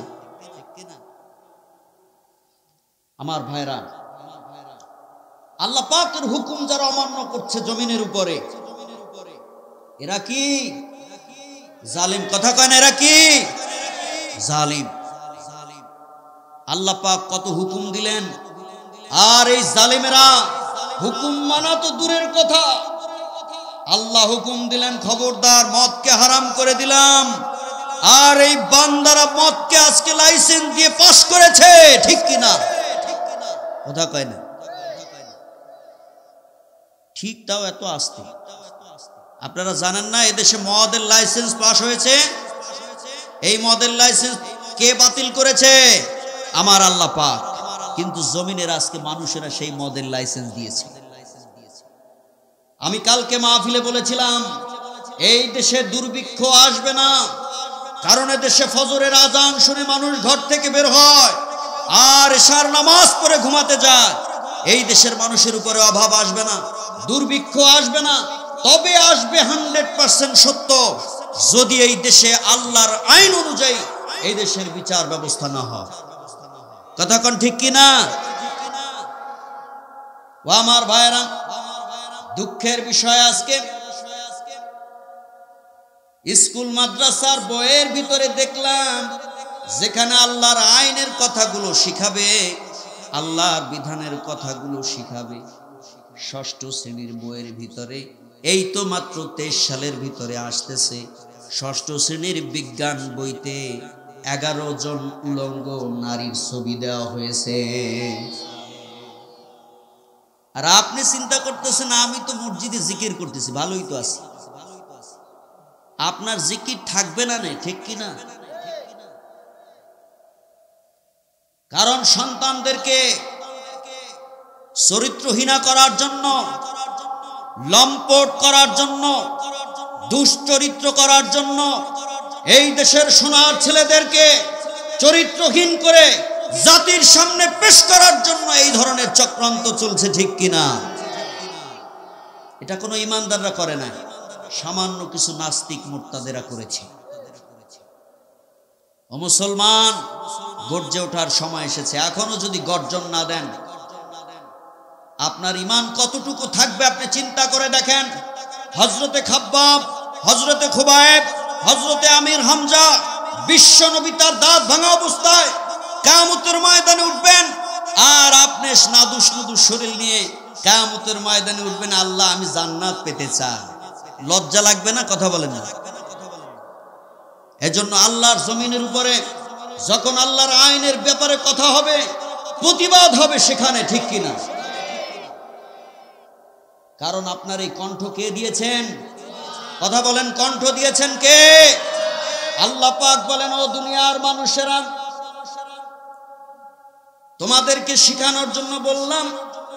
আমার ভাইরা, আল্লাহ পাকের হুকুম যারা অমান্য করছে জমিনের উপরে, এরা কি জালিম? কথা কয় না, এরা কি জালিম? আল্লাহ পাক কত হুকুম দিলেন, আর এই জালিমেরা হুকুম মানা তো দূরের কথা, আল্লাহ হুকুম দিলেন খবরদার মদকে হারাম করে দিলাম, আর এই বান্দারা মদকে আজকে লাইসেন্স দিয়ে পাস করেছে, ঠিক কিনা? কথা কয় না, ঠিক তাও এত আস্তে। আপনারা জানেন না এদেশে মদের লাইসেন্স পাস হয়েছে? এই মদের লাইসেন্স কে বাতিল করেছে? আমার আল্লাহ পাক। কিন্তু জমিনের আজকে মানুষেরা সেই মদের লাইসেন্স দিয়েছে। আমি কালকে মাহফিলে বলেছিলাম এই দেশে দুর্ভিক্ষ আসবে না, কারণ এদেশে ফজরের আজান শুনে মানুষ ঘর থেকে বের হয় আর এশার নামাজ পড়ে ঘুমাতে যায়। এই দেশের মানুষের উপরে অভাব আসবে না, দুর্ভিক্ষ আসবে না, তবে আসবে হান্ড্রেড পার্সেন্ট সত্য যদি এই দেশে আল্লাহর আইন অনুযায়ী এই দেশের বিচার ব্যবস্থা না হয়। কথা কোন ঠিক কিনা? ও আমার ভাইরা, দুঃখের বিষয় আজকে স্কুল মাদ্রাসার বইয়ের ভিতরে দেখলাম যেখানে আল্লাহর আইনের কথাগুলো শিখাবে, আল্লাহর বিধানের কথাগুলো শিখাবে, ষষ্ঠ শ্রেণীর বইয়ের ভিতরে এই তো মাত্র তেইশ সালের ভিতরে আসতেছে, ষষ্ঠ শ্রেণীর বিজ্ঞান বইতে এগারো জন উলঙ্গ নারীর ছবি দেওয়া হয়েছে। আর আপনি চিন্তা করতেছেন আমি তো মসজিদে জিকির করতেছি, ভালোই তো আছি। আপনার জিকির থাকবে না নে, ঠিক কিনা? কারণ সন্তানদেরকে চরিত্রহীনা করার জন্য, লম্পট করার জন্য, দুশ্চরিত্র করার জন্য, এই দেশের সোনার ছেলেদেরকে চরিত্রহীন করে জাতির সামনে পেশ করার জন্য এই ধরনের চক্রান্ত চলছে, ঠিক কিনা? এটা কোনো ইমানদাররা করে না, সামান্য কিছু নাস্তিক মুরতাদেরা করেছে। ও মুসলমান, গর্জে ওঠার সময় এসেছে। এখনো যদি গর্জন না দেন, আপনার ইমান কতটুকু থাকবে আপনি চিন্তা করে দেখেন। হযরতে খাব্বাব, হযরতে খুবাইব, হযরতে আমির হামজা বিশ্ব নবী তার দাঁত ভাঙা অবস্থায় কিয়ামতের ময়দানে উঠবেন, আর আপনি নাদুস নুদুস শরীর নিয়ে কিয়ামতের ময়দানে উঠবেন, আল্লাহ আমি জান্নাত পেতে চাই। লজ্জা লাগবে না? কথা বলেন না। এজন্য আল্লাহর জমিনের উপরে যখন আল্লাহর আইনের ব্যাপারে কথা হবে, প্রতিবাদ হবে সেখানে, ঠিক কিনা? কারণ আপনার এই কণ্ঠ কে দিয়েছেন? কথা বলেন, কণ্ঠ দিয়েছেন কে? আল্লাহ পাক বলেন, ও দুনিয়ার মানুষেরা, তোমাদেরকে শিখানোর জন্য বললাম,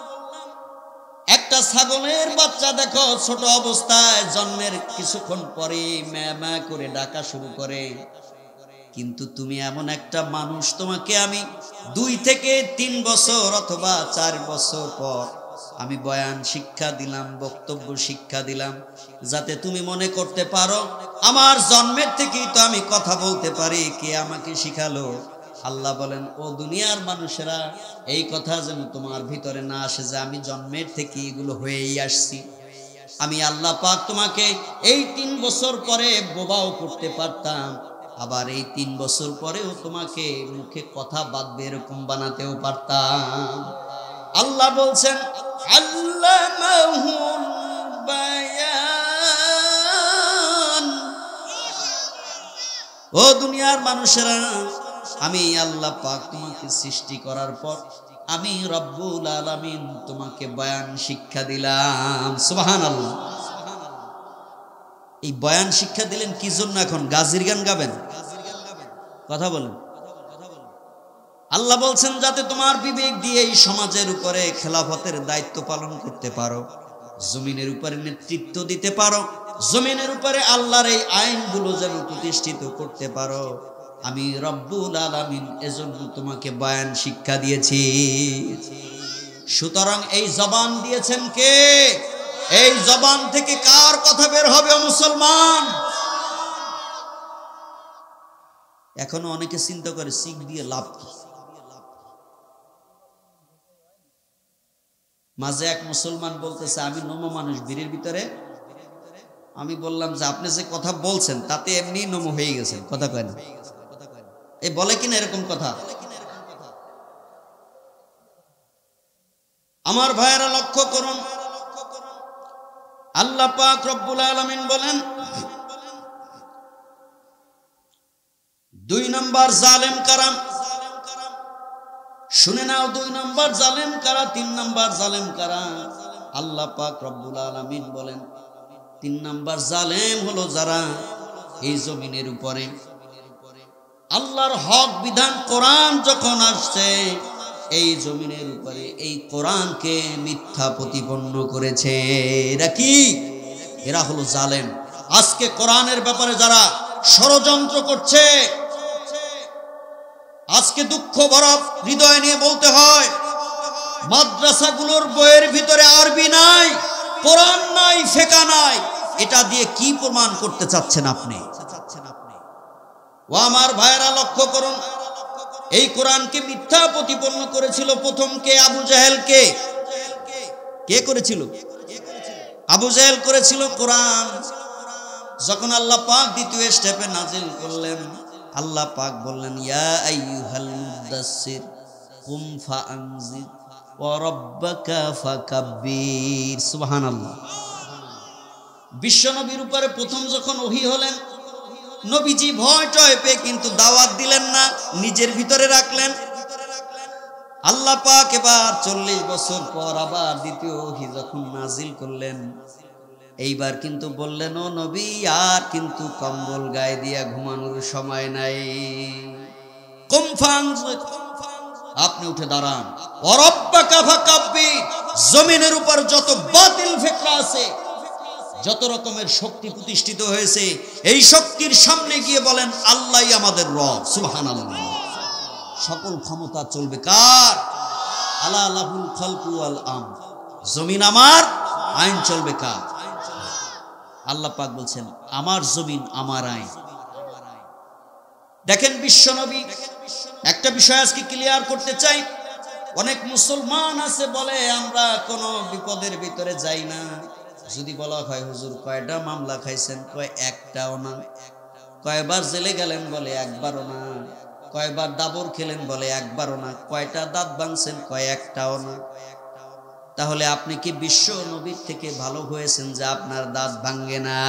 একটা ছাগলের বাচ্চা দেখো ছোট অবস্থায় জন্মের কিছুক্ষণ পরে ম্যা ম্যা করে ডাকা শুরু করে, কিন্তু তুমি এমন একটা মানুষ, তোমাকে আমি দুই থেকে তিন বছর অথবা চার বছর পর আমি বয়ান শিক্ষা দিলাম, বক্তব্য শিক্ষা দিলাম, যাতে তুমি মনে করতে পারো আমার জন্মের থেকেই তো আমি কথা বলতে পারি, কে আমাকে শিখালো? আল্লাহ বলেন, ও দুনিয়ার মানুষেরা, এই কথা যেন তোমার ভিতরে না আসে যে আমি জন্মের থেকে এগুলো হয়েই আসছি। আমি আল্লাহ পাক তোমাকে এই তিন বছর পরে বোবাও করতে পারতাম, আবার এই তিন বছর পরেও তোমাকে মুখে কথা বাঁধবে এরকম বানাতেও পারতাম। আল্লাহ বলছেন, আল্লামাহুল বায়ান। ও দুনিয়ার মানুষেরা, আমি আল্লাহ পাক তোমাকে সৃষ্টি করার পর আমি রব্বুল আলামিন তোমাকে বয়ান শিক্ষা দিলাম। সুবহানাল্লাহ। এই বয়ান শিক্ষা দিলেন কি জন্য? এখন গাজির গান গাবেন? কথা বলেন। আল্লাহ বলছেন, যাতে তোমার বিবেক দিয়ে এই সমাজের উপরে খেলাফতের দায়িত্ব পালন করতে পারো, জমিনের উপরে নেতৃত্ব দিতে পারো, জমিনের উপরে আল্লাহর এই আইনগুলো যেন প্রতিষ্ঠিত করতে পারো। আমি রব্বুল আলামিন এজন্য তোমাকে বয়ান শিক্ষা দিয়েছি। সুতরাং এই জবান দিয়েছেন কে? এই জবান থেকে কার কথা বের হবে ও মুসলমান? এখনো অনেকে চিন্তা করে শিখ দিয়ে লাভ কি? মাঝে এক মুসলমান বলতেছে, আমি নমো মানুষ বীরের ভিতরে। আমি বললাম যে আপনি যে কথা বলছেন তাতে এমনি নমো হয়ে গেছেন, কথা কয় না। এই বলে কিনা এরকম কথা? আমার ভাইয়েরা লক্ষ্য করুন, আল্লাহ পাক রব্বুল আলামিন বলেন, দুই নম্বর জালেম কারা? শুনে নাও, দুই নম্বর জালেম কারা, তিন নম্বর জালেম কারা? আল্লাহ পাক রব্বুল আলামিন বলেন, তিন নম্বর জালেম হলো যারা এই জমিনের উপরে আল্লাহর হক বিধান কোরআন যখন আসছে, এই জমিনের উপরে এই কোরআনকে মিথ্যা প্রতিপন্ন করেছে। এরা কি? এরা হলো জালেম। আজকে কোরআনের ব্যাপারে যারা ষড়যন্ত্র করছে, আজকে দুঃখ ভরা হৃদয় নিয়ে বলতে হয়, মাদ্রাসাগুলোর বইয়ের ভিতরে আরবি নাই, কোরআন নাই, ফিকহ নাই। এটা দিয়ে কি প্রমাণ করতে চাচ্ছেন আপনি? ও আমার ভাইয়েরা লক্ষ্য করুন, এই কোরআনকে মিথ্যা প্রতিপন্ন করেছিল প্রথম কে? আবু জাহেলকে। কে করেছিল? আবু জাহেল করেছিল কোরআন। যখন আল্লাহ পাক দ্বিতীয় স্টেপে নাজিল করলেন, আল্লাহ পাক বললেন, ইয়া আইয়ুহাল মুদাসসির কুম ফাআনজির ওয়া রাব্বাকা ফাকাব্বির। সুবহানাল্লাহ। বিশ্বনবীর উপরে প্রথম যখন ওহী হলেন, নবীজি ভয় টয় পেয়ে কিন্তু দাওয়াত দিলেন না, নিজের ভিতরে রাখলেন। আল্লাহ পাক এবার চল্লিশ বছর পর আবার দ্বিতীয় ওহী যখন নাজিল করলেন, এইবার কিন্তু বললেন, ও নবী, আর কিন্তু কম্বল গায়ে দিয়া ঘুমানোর সময় নাই, আপনি উঠে দাঁড়ান। ওয়ারাব্বাকা ফাকাব্বির, জমিনের উপর যত বাতিল ফিকরা আছে, যত রকমের শক্তি প্রতিষ্ঠিত হয়েছে, এই শক্তির সামনে গিয়ে বলেন আল্লাহই আমাদের রব। সুবহানাল্লাহ। সকল ক্ষমতা চলবে কার? আলা লাহুল খালকু ওয়াল আমর, জমিন আমার, আইন চলবে কার? আল্লাহ পাক বলছেন আমার জমিন আমার আইন। দেখেন বিশ্বনবী একটা বিষয় আজকে ক্লিয়ার করতে চাই। অনেক মুসলমান আছে বলে আমরা কোনো বিপদের ভিতরে যাই না। যদি বলা হয় হুজুর কয়টা মামলা খাইছেন, কয় একটাও না। কয়বার জেলে গেলেন, বলে একবারও না। কয়বার দাবর খেলেন, বলে একবারও না। কয়টা দাঁত ভাঙছেন, কয় একটাও না। তাহলে আপনি কি বিশ্ব নবীর থেকে ভালো হয়েছেন যে আপনার দাঁত ভাঙ্গে না?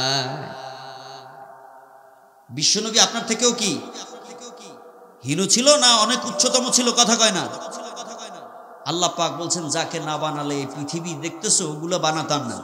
বিশ্বনবী আপনার থেকেও কি হীন ছিল না অনেক উচ্চতম ছিল? কথা কয় না? আল্লাহ পাক বলছেন যাকে না বানালে এই পৃথিবী দেখতেছো ওগুলো বানাতাম না।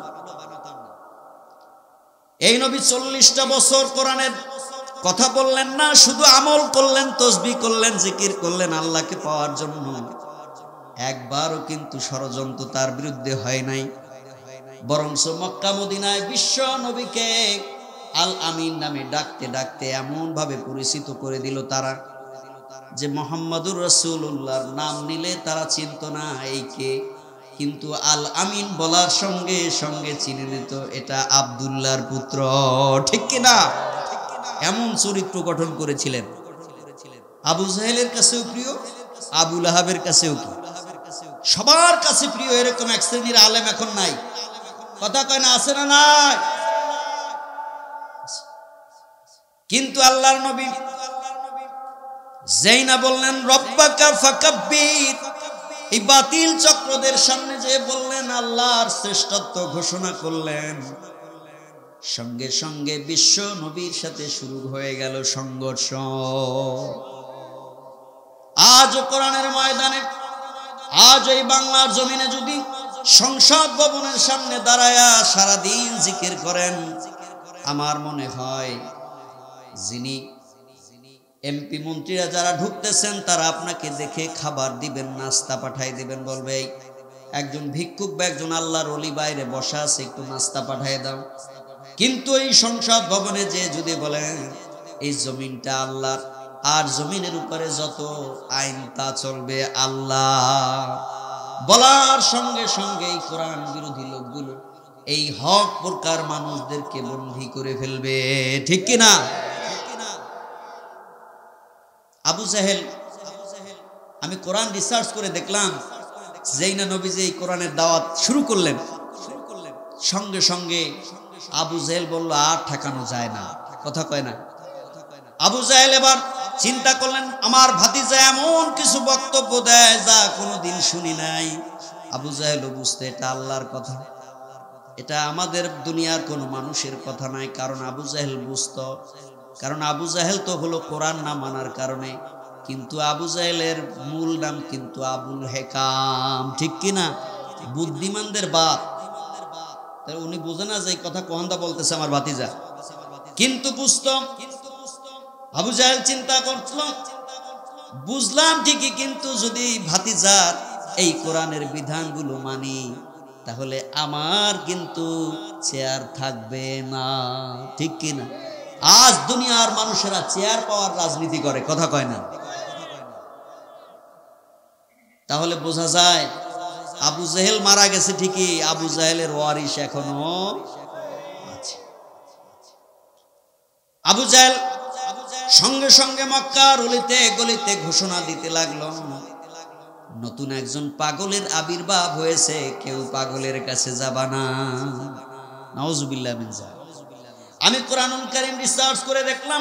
এই নবী চল্লিশটা বছর কোরআনের কথা বললেন না, শুধু আমল করলেন, তসবিহ করলেন, জিকির করলেন আল্লাহকে পাওয়ার জন্য। একবারও কিন্তু ষড়যন্ত্র তার বিরুদ্ধে হয় নাই। বরঞ্চ মক্কা মদিনায় বিশ্ব নবীকে আল আমিন নামে ডাকতে ডাকতে এমন ভাবে পরিচিত করে দিল তারা যে মুহাম্মাদুর রাসূলুল্লাহর নাম নিলে তারা চিনত না এই কে, কিন্তু আল আমিন বলার সঙ্গে সঙ্গে চিনে নিত এটা আব্দুল্লাহর পুত্র। ঠিক কিনা? এমন চরিত্র গঠন করেছিলেন। আবু জাহেলের কাছেও প্রিয়, আবু লাহাবের কাছেও কি সবার কাছে প্রিয়। এরকম এক শ্রেণীর আলেম এখন নাই। কথা কয় না? আছে না নাই? কিন্তু আল্লাহর নবী যেই না বললেন রব্বাকা ফাকাব্বির, এই বাতিল চক্রদের সামনে যে বললেন আল্লাহর শ্রেষ্ঠত্ব ঘোষণা করলেন, সঙ্গে সঙ্গে বিশ্ব নবীর সাথে শুরু হয়ে গেল সংঘর্ষ। আজ কোরআনের ময়দানে, আজ এই বাংলার জমিনে যদি সংসদ ভবনের সামনে দাঁড়ায়া সারাদিন জিকির করেন, আমার মনে হয় যিনি এমপি মন্ত্রীরা যারা ঢুকতেছেন তারা আপনাকে দেখে খাবার দিবেন, নাস্তা পাঠাই দিবেন, বলবে একজন ভিক্ষুক বা একজন আল্লাহর ওলি বাইরে বসা আছে, একটু নাস্তা পাঠাই দাও। কিন্তু এই সংসদ ভবনে যে যদি বলেন এই জমিনটা আল্লাহর, আর জমিনের উপরে যত আইন তা চলবে আল্লাহ, বলার সঙ্গে সঙ্গে এই কোরআন বিরোধী লোকগুলো এই হক প্রকার মানুষদেরকে বন্দী করে ফেলবে। ঠিক কিনা? আবু জাহেল, আমি কোরআন রিসার্চ করে দেখলাম যেই না নবীজি এই কোরআনের দাওয়াত শুরু করলেন, সঙ্গে সঙ্গে আবু জাহেল বলল আর ঠেকানো যায় না। কথা কয় না? আবু জাহেল এবার চিন্তা করলেন আমার ভাতিজা এমন কিছু বক্তব্য দেয় যা কোনোদিন শুনি নাই। আবু জাহেলও বুঝতে এটা আল্লাহর কথা, এটা আমাদের দুনিয়ার কোনো মানুষের কথা নাই। কারণ আবু জাহেল বুঝতো, কারণ আবু জাহেল তো হলো কোরআন না মানার কারণে। কিন্তু আবু জাহেলের মূল নাম কিন্তু আবুল হেকাম। ঠিক কিনা? বুদ্ধিমানদের বাপ। তাহলে উনি বুঝে না যে এই কথা কোহান্দা বলতেছে আমার ভাতিজা, কিন্তু বুঝতো। আবু জাহেল চিন্তা করছিল বুঝলাম ঠিকই, কিন্তু যদি ভাতিজার এই কোরআনের বিধানগুলো মানি তাহলে আমার কিন্তু চেয়ার থাকবে না। ঠিক কিনা? আজ দুনিয়ার মানুষেরা চেয়ার পাওয়ার রাজনীতি করে। কথা কয় না? তাহলে বোঝা যায় আবু জাহেল মারা গেছে ঠিকই, আবু জাহেলের ওয়ারিশ এখনো আছে। আবু জাহেল সঙ্গে সঙ্গে মক্কার অলিতে গলিতে ঘোষণা দিতে লাগলো নতুন একজন পাগলের আবির্ভাব হয়েছে, কেউ পাগলের কাছে যাবা না। নাউজুবিল্লাহ মিন যালিক। আমি কোরআনুল কারীম রিসার্চ করে দেখলাম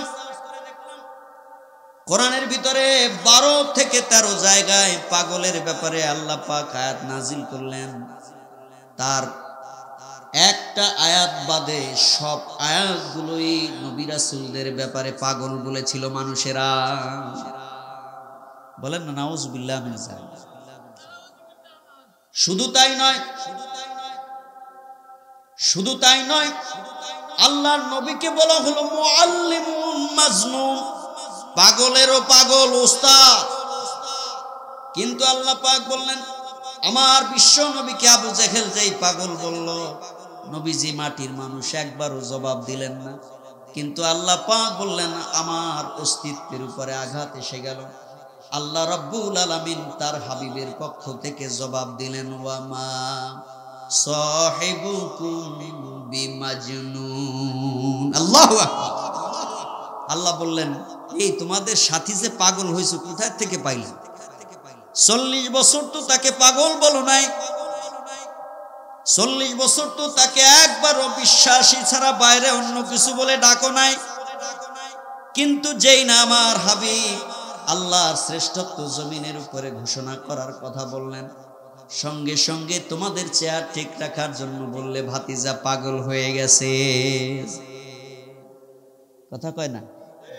কোরআনের ভিতরে বারো থেকে তেরো জায়গায় পাগলের ব্যাপারে আল্লাহ পাক আয়াত নাজিল করলেন। তার একটা আয়াত বাদে সব আয়াতগুলোই নবী রাসূলদের ব্যাপারে পাগল বলেছিল মানুষেরা। বলেন না নাউজুবিল্লাহ মিন যালিক। শুধু তাই নয়, শুধু তাই নয়, আল্লাহর নবীকে বলা হলো মুআল্লিমুন মাজনুন, পাগলেরও পাগল ওস্তাদ। কিন্তু আল্লাহ পাক বললেন আমার বিশ্ব নবীকে আবু জেহেল যেই পাগল বলল, নবীজি মাটির মানুষ, একবারও জবাব দিলেন না। কিন্তু আল্লাহ পাক বললেন আমার অস্তিত্বের উপরে আঘাত এসে গেল। আল্লাহ রাব্বুল আলামিন তার হাবিবের পক্ষ থেকে জবাব দিলেন ওয়া মা সাহিবুকুম বিমাজনুন। আল্লাহু আকবার। আল্লাহ বললেন এই তোমাদের সাথী যে পাগল হয়েছে কোথায় থেকে পাইলেন? চল্লিশ বছর তো তাকে পাগল বলো নাই, চল্লিশ বছর তো তাকে একবারও বিশ্বাসী ছাড়া বাইরে অন্য কিছু বলে ডাকো নাই। কিন্তু যেই না আমার হাবিব আল্লাহর শ্রেষ্ঠত্ব জমিনের উপরে ঘোষণা করার কথা বললেন, সঙ্গে সঙ্গে তোমাদের চেয়ার ঠিক রাখার জন্য বললে ভাতিজা পাগল হয়ে গেছে। কথা কয় না?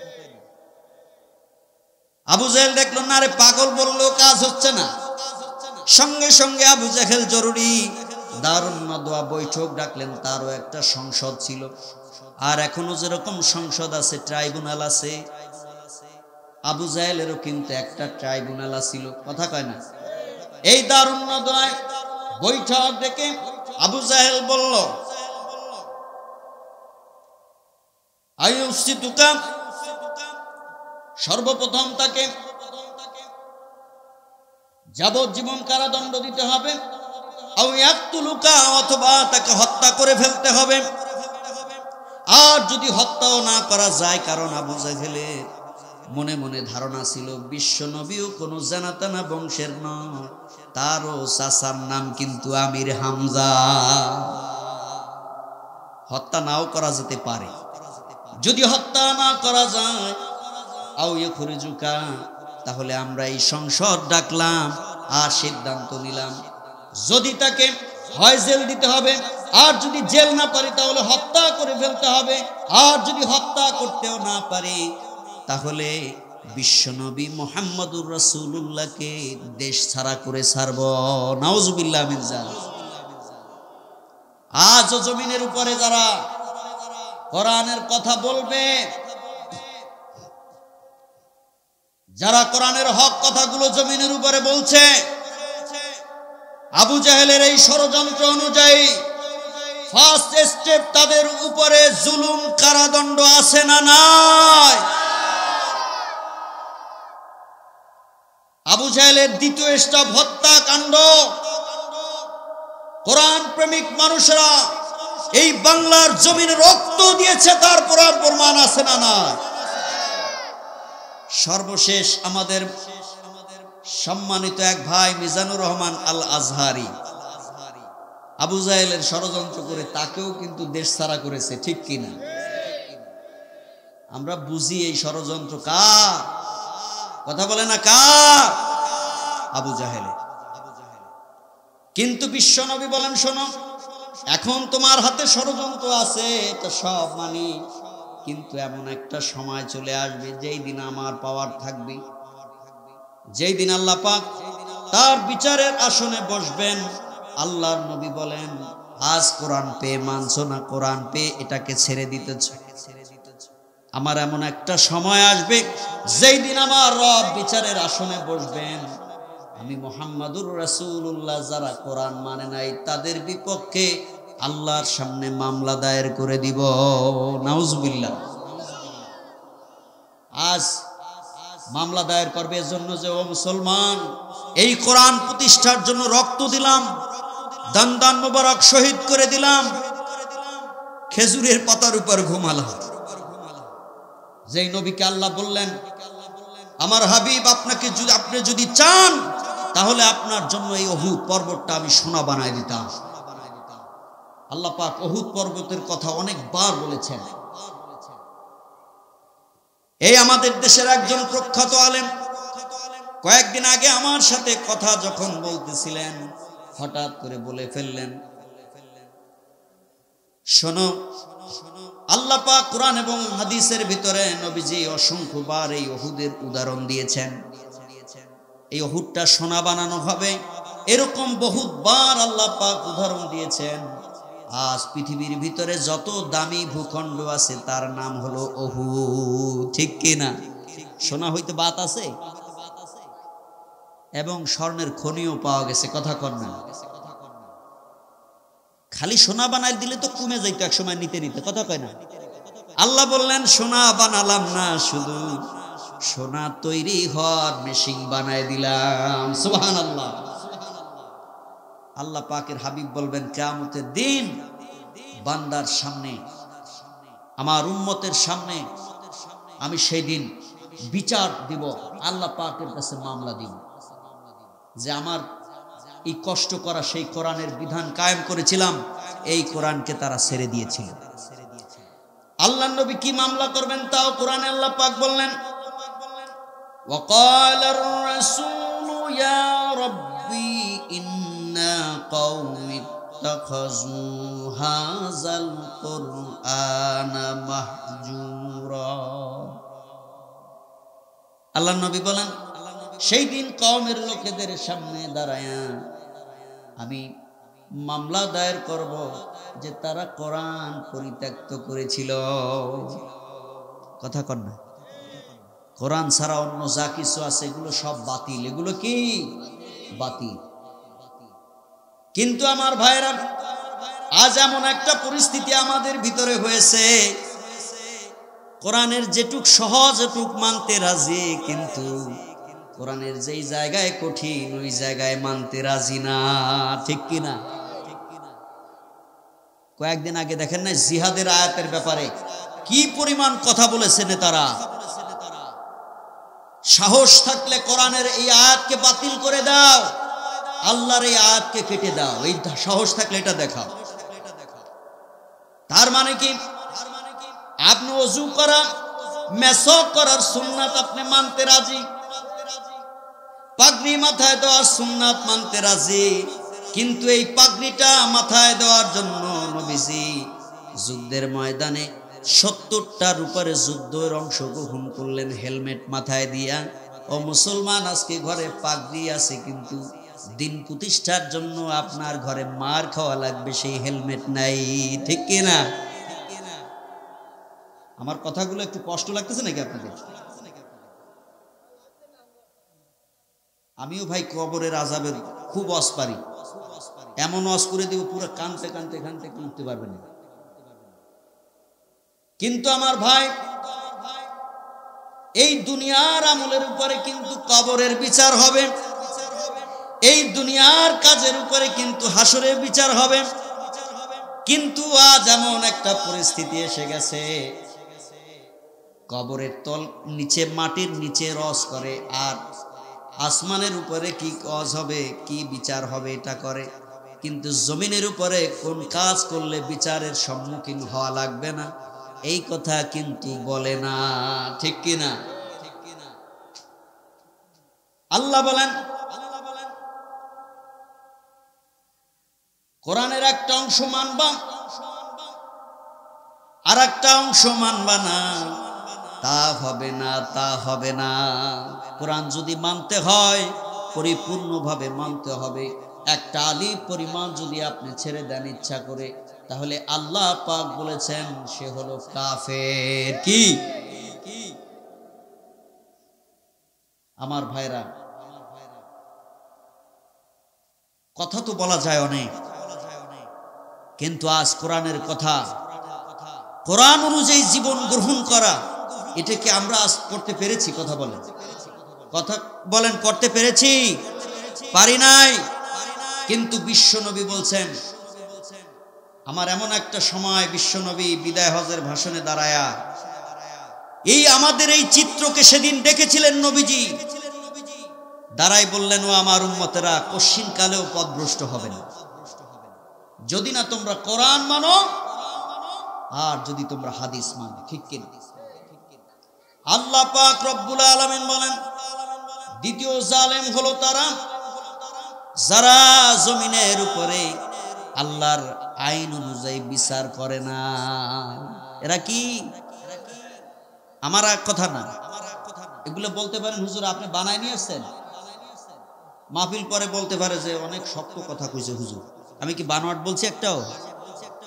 আবু জেহেল দেখলো না রে পাগল বললেও কাজ হচ্ছে না, সঙ্গে সঙ্গে আবু জেহেল জরুরি দারুন নাদওয়া বৈঠক ডাকলেন। তারও একটা সংসদ ছিল, আর এখনো যেরকম সংসদ আছে, ট্রাইব্যুনাল আছে, আবু জেহেলেরও কিন্তু একটা ট্রাইব্যুনাল ছিল। কথা কয় না? এই দারুন নাদওয়ায় বৈঠক ডেকে আবু জেহেল বলল আইউসিতুকা, সর্বপ্রথম তাকে যাবজ্জীবন কারাদণ্ড দিতে হবে, আও ইয়াকতুলুকা, অথবা তাকে হত্যা করে ফেলতে হবে। আর যদি হত্যাও না করা যায়, কারণ আবু জেহেলের মনে মনে ধারণা ছিল বিশ্ব নবীও কোনো জানাতানা বংশের নয়, তারও চাচার নাম কিন্তু আমির হামজা। হত্যা নাও করা যেতে পারে। যদি হত্যা না করা যায়, আও ইয়াখরুজুকা, তাহলে আমরা এই সংসদ ডাকলাম আর সিদ্ধান্ত নিলাম যদি তাকে হয় জেল দিতে হবে, আর যদি জেল না পারি তাহলে হত্যা করে ফেলতে হবে, আর যদি হত্যা করতেও না পারি তাহলে বিশ্বনবী মুহাম্মদুর রাসূলুল্লাহকে দেশ ছাড়া করে ছাড়ব। নাউজুবিল্লাহ মিন যালিক। আজ জমিনের উপরে যারা কোরআনের কথা বলবে, যারা কোরআনের হক কথাগুলো জমিনের উপরে বলছে, আবু জাহেলের এই ষড়যন্ত্র অনুযায়ী ফার্স্ট স্টেপ তাদের উপরে জুলুম কারাদণ্ড আছে না নাই? আবু জাহেলের দ্বিতীয় স্টেপ হত্যাকাণ্ড। কোরআন প্রেমিক মানুষরা এই বাংলার জমিনে রক্ত দিয়েছে, তারপর আর প্রমাণ আছে না নাই? সর্বশেষ আমাদের সম্মানিত এক ভাই মিজানুর রহমান আল আজহারি আবু জাহেলের ষড়যন্ত্র করে তাকেও কিন্তু দেশ ছাড়া করেছে, ঠিক কিনা? আমরা বুঝি এই ষড়যন্ত্র কার। কথা বলে না কার? আবু জাহেলের। কিন্তু বিশ্বনবী বলেন শোনো, এখন তোমার হাতে ষড়যন্ত্র আছে এটা সব মানি, কিন্তু এমন একটা সময় চলে আসবে যেই দিন আমার পাওয়ার থাকবে, যেই দিন আল্লাহ পাক তার বিচারের আসনে বসবেন। আল্লাহর নবী বলেন আজ কোরআন পেয়ে মানছো না, কোরআন পেয়ে এটাকে ছেড়ে দিতেছ। আমার এমন একটা সময় আসবে যেই দিন আমার রব বিচারের আসনে বসবেন, আমি মুহাম্মাদুর রাসূলুল্লাহ যারা কোরআন মানে নাই তাদের বিপক্ষে আল্লাহর সামনে মামলা দায়ের করে দিব। নাউজুবিল্লাহ। আজ মামলা দায়ের করবে এজন্য যে ও মুসলমান, এই কোরআন প্রতিষ্ঠার জন্য রক্ত দিলাম, দান দান মোবারক শহীদ করে দিলাম, খেজুরের পাতার উপর ঘুমালাম। যেই নবীকে আল্লাহ বললেন আমার হাবিব আপনাকে যদি আপনি যদি চান তাহলে আপনার জন্য এই উহুদ পর্বতটা আমি সোনা বানায় দিতাম। আল্লাহ পাক উহুদ পর্বতের কথা অনেকবার বলেছেন। এই আমাদের দেশের একজন প্রখ্যাত আলেম কয়েকদিন আগে আমার সাথে কথা যখন বলতেছিলেন, হঠাৎ করে বলে ফেললেন, শোনো, আল্লাহ পাক কোরআন এবং হাদিসের ভিতরে নবীজি অসংখ্যবার এই উহুদের উদাহরণ দিয়েছেন। এই উহুদটা সোনা বানানো হবে এরকম বহুতবার আল্লাহ পাক উদাহরণ দিয়েছেন। আজ পৃথিবীর ভিতরে যত দামি ভূখণ্ড আছে তার নাম হলো উহুদ, ঠিক কি না? সোনা হইতে বাত আছে এবং স্বর্ণের খনিও পাওয়া গেছে, কথা কর না। খালি সোনা বানাই দিলে তো কমে যাইতো এক সময় নিতে নিতে, কথা কয় না। আল্লাহ বললেন সোনা বানালাম না, শুধু সোনা তৈরি হওয়ার মেশিন বানাই দিলাম। সুবহানাল্লাহ। আল্লাহ পাকের হাবিব বলবেন কিয়ামতের দিন বান্দার সামনে, আমার উম্মতের সামনে আমি সেই দিন বিচার দিব, আল্লাহ পাকের কাছে মামলা দিব যে আমার এই কষ্ট করা সেই কোরআনের বিধান কায়েম করেছিলাম, এই কোরআনকে তারা ছেড়ে দিয়েছিল। আল্লাহ নবী কি মামলা করবেন তাও কোরআনে আল্লাহ পাক বললেন, ওয়াকালার রাসূলু ইয়া রাব্বি ইন্না কওমি ইত্তাখাযু হাযাল কুরআনা মাহজুরা। আল্লাহ নবী বলেন সেই দিন কওমের লোকেদের সামনে দাঁড়ায়া আমি মামলা দায়ের করব যে তারা কোরআন পরিত্যক্ত করেছিল। কথা কর না। কোরআন ছাড়া অন্য যা কিছু আছে এগুলো সব বাতিল, এগুলো কি বাতিল। কিন্তু আমার ভাইরা, আজ এমন একটা পরিস্থিতি আমাদের ভিতরে হয়েছে, কোরআনের যেটুক সহজ এটুক মানতে রাজি, কিন্তু কোরআনের যেই জায়গায় কঠিন ওই জায়গায় মানতে রাজি না, ঠিক কি না? কয়েকদিন আগে দেখেন না জিহাদের আয়াতের ব্যাপারে কি পরিমাণ কথা বলেছে নেতারা। সাহস থাকলে কোরআনের এই আয়াতকে বাতিল করে দাও, আল্লাহর এই আয়াতকে কেটে দাও, এই সাহস থাকলে এটা দেখাও। তার মানে কি আপনি ওযু করা, মেসওয়াক করার সুন্নাত আপনি মানতে রাজি, পাগড়ি মাথায় দেওয়ার সুন্নাত মানতে রাজি, কিন্তু এই পাগড়িটা মাথায় দেওয়ার জন্য নবীজি যুদ্ধের ময়দানে সত্তরটার উপরে যুদ্ধের অংশগ্রহণ করলেন হেলমেট মাথায় দিয়া। ও মুসলমান, আজকে ঘরে পাগড়ি আছে কিন্তু দিন প্রতিষ্ঠার জন্য আপনার ঘরে মার খাওয়া লাগবে, সেই হেলমেট নাই, ঠিক কি না? আমার কথাগুলো একটু কষ্ট লাগতেছে নাকি আপনাদের? আমিও ভাই কবরের আযাবের খুব ওয়াজ পারি, এমন ওয়াজ করে দেব পুরো কানতে কানতে কানতে উঠতে পারবেন না। কিন্তু আমার ভাই, এই দুনিয়ার আমলের উপরে কিন্তু কবরের বিচার হবে, এই দুনিয়ার কাজের উপরে কিন্তু হাসরের বিচার হবে। কিন্তু আজ এমন একটা পরিস্থিতি এসে গেছে, কবরের তল নিচে মাটির নিচে রস করে, আর আসমানের উপরে কি কাজ হবে, কি বিচার হবে এটা করে, কিন্তু জমিনের উপরে কোন কাজ করলে বিচারের সম্মুখীন হওয়া লাগবে না এই কথা কিন্তু বলে না, ঠিক কি না? আল্লাহ বলেন কোরআনের একটা অংশ মানবা আর একটা অংশ মানবা না, তা হবে না, তা হবে না। কোরআন যদি মানতে হয় পরিপূর্ণভাবে মানতে হবে। একটা আলিফ পরিমাণ যদি আপনি ছেড়ে দেন ইচ্ছা করে, তাহলে আল্লাহ পাক বলেছেন সে হলো কাফের। কি আমার ভাইরা, কথা তো বলা যায় অনেক, কিন্তু আজ কোরআনের কথা, কোরআন অনুযায়ী জীবন গ্রহণ করা, এটা কি আমরা আজ করতে পেরেছি? কথা বলেন, কথা বলেন, করতে পেরেছি? পারি নাই। কিন্তু বিশ্বনবী বলছেন, আমার এমন একটা সময় বিশ্বনবী বিদায় হজের ভাষণে দাঁড়ায়া এই আমাদের এই চিত্রকে সেদিন দেখেছিলেন নবীজি, দাঁড়াই বললেন, ও আমার উম্মতেরা, কশ্চিন কালেও পথভ্রষ্ট হবে না যদি না তোমরা কোরআন মানো আর যদি তোমরা হাদিস মানো, ঠিক কিনা? আল্লাহ পাক রব্বুল আলামিন বলেন, দ্বিতীয় জালেম হলো তারা যারা জমিনের উপরে আল্লাহর আইন অনুযায়ী বিচার করে না। এরা কি? আমার এক কথা না, এগুলো বলতে পারেন হুজুর আপনি বানায় নিয়ে আসছেন, মাহফিল পরে বলতে পারে যে অনেক শক্ত কথা কইছে হুজুর। আমি কি বানোয়াট বলছি একটাও?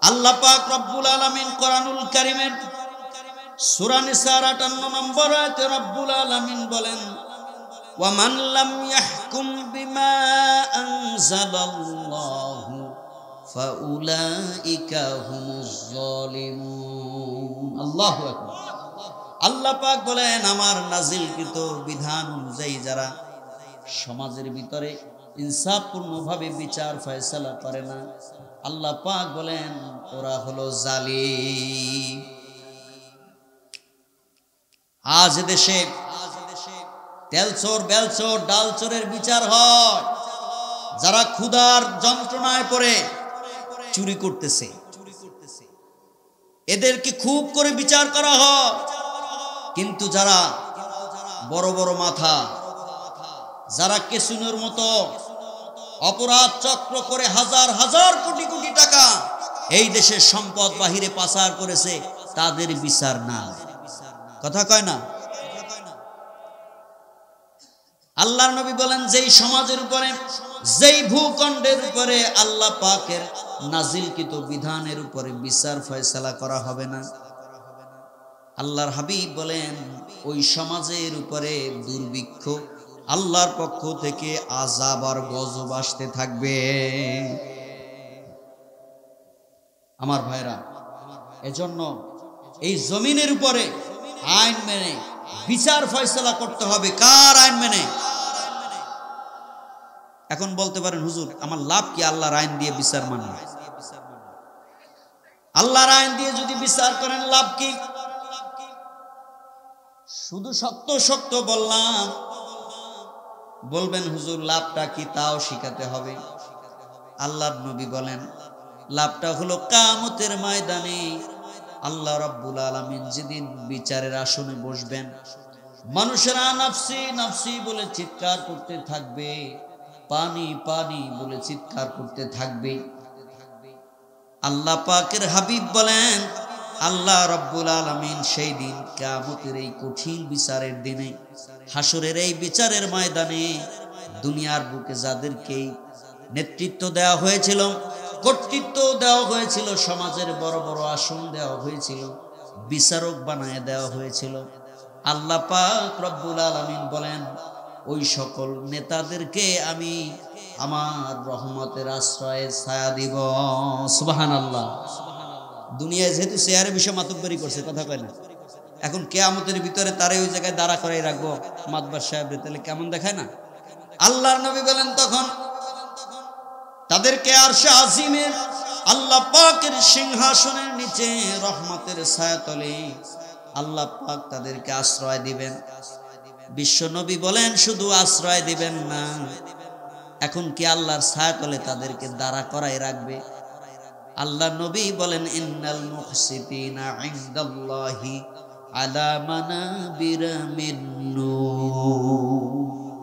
আল্লাহ পাক রব্বুল আলামিন কোরআনুল কারীমের সূরা নিসার আটান্ন নম্বর আয়াতে রব্বুল আলামিন বলেন, ওয়া মান লাম ইয়াহকুম বিমা আনজালাল্লাহু ফাউলাইকা হুমুজ জালিমুন। আল্লাহু আকবার। আল্লাহ পাক বলেন, আমার নাজিলকৃত বিধান অনুযায়ী যারা সমাজের ভিতরে ইনসাফপূর্ণভাবে বিচার ফয়সালা করে না, আল্লাহ পাক বলেন ওরা হলো জালিম। আজ দেশে তেলচোর বেলচোর ডালচোরের বিচার হয়, যারা ক্ষুধার যন্ত্রণায় পড়ে চুরি করতেছে এদেরকে খুব করে বিচার করা হয়। কিন্তু যারা বড় বড় মাথা, যারা কেসুনের মতো অপরাধ চক্র করে হাজার হাজার কোটি কোটি টাকা এই দেশের সম্পদ বাহিরে পাচার করেছে, তাদের বিচার না। কথা কয় না? আল্লাহর নবী বলেন, যেই সমাজের উপরে, যেই ভূখণ্ডের উপরে আল্লাহ পাকের নাজিলকৃত বিধানের উপরে বিচার ফয়সালা করা হবে না, আল্লাহর হাবিব বলেন ওই সমাজের উপরে দুর্ভিক্ষ, আল্লাহর পক্ষ থেকে আযাব আর গজব আসতে থাকবে। আমার ভাইরা, এজন্য এই জমিনের উপরে আইন মেনে বিচার ফয়সালা করতে হবে। কার আইন মেনে? এখন বলতে পারেন, হুজুর আমার লাভ কি আল্লাহর আইন দিয়ে বিচার মানে? আল্লাহর আইন দিয়ে যদি বিচার করেন লাভ কি? শুধু সত্য সত্য বললাম, বলবেন হুজুর লাভটা কি, তাও শিখাতে হবে। আল্লাহর নবী বলেন, লাভটা হলো কিয়ামতের ময়দানে আল্লাহ রাব্বুল আলামিন যেদিন বিচারের আসনে বসবেন, মানুষেরা নাফসি নাফসি বলে চিৎকার করতে থাকবে, পানি পানি বলে চিৎকার করতে থাকবে। আল্লাহ পাকের হাবিব বলেন, আল্লাহ রাব্বুল আলামিন সেই দিন কিয়ামতের এই কঠিন বিচারের দিনে, হাসরের এই বিচারের ময়দানে দুনিয়ার বুকে যাদেরকে নেতৃত্ব দেওয়া হয়েছিল, কর্তৃত্ব দেওয়া হয়েছিল, সমাজের বড় বড় আসন দেওয়া হয়েছিল, বিচারক বানায় দেওয়া হয়েছিল, আল্লাহ পাক রব্বুল আলামিন বলেন ওই সকল নেতাদেরকে আমি আমার রহমতের আশ্রয়ে ছায়া দিব। সুবহানাল্লাহ। দুনিয়ায় যেহেতু চেয়ারের বিষয়ে মাতব্বরি করছে, কথা কয় না, এখন কিয়ামতের ভিতরে তারে ওই জায়গায় দাঁড়া করাই রাখবো মাতবার সাহেব, তাহলে কেমন দেখায় না? আল্লাহর নবী বলেন তখন তাদেরকে আরশে আজিমের আল্লাহ পাকের সিংহাসনের নিচে রহমতের ছায়াতলে আল্লাহ পাক তাদেরকে আশ্রয় দিবেন। বিশ্ব নবী বলেন শুধু আশ্রয় দিবেন না, এখন কি আল্লাহর ছায়াতলে তাদেরকে দাঁড়া করাই রাখবে। আল্লাহ নবী বলেন, ইন্নাল মুহসিতিনা ইনদাল্লাহি আলা মানাবিরা মিন নূর।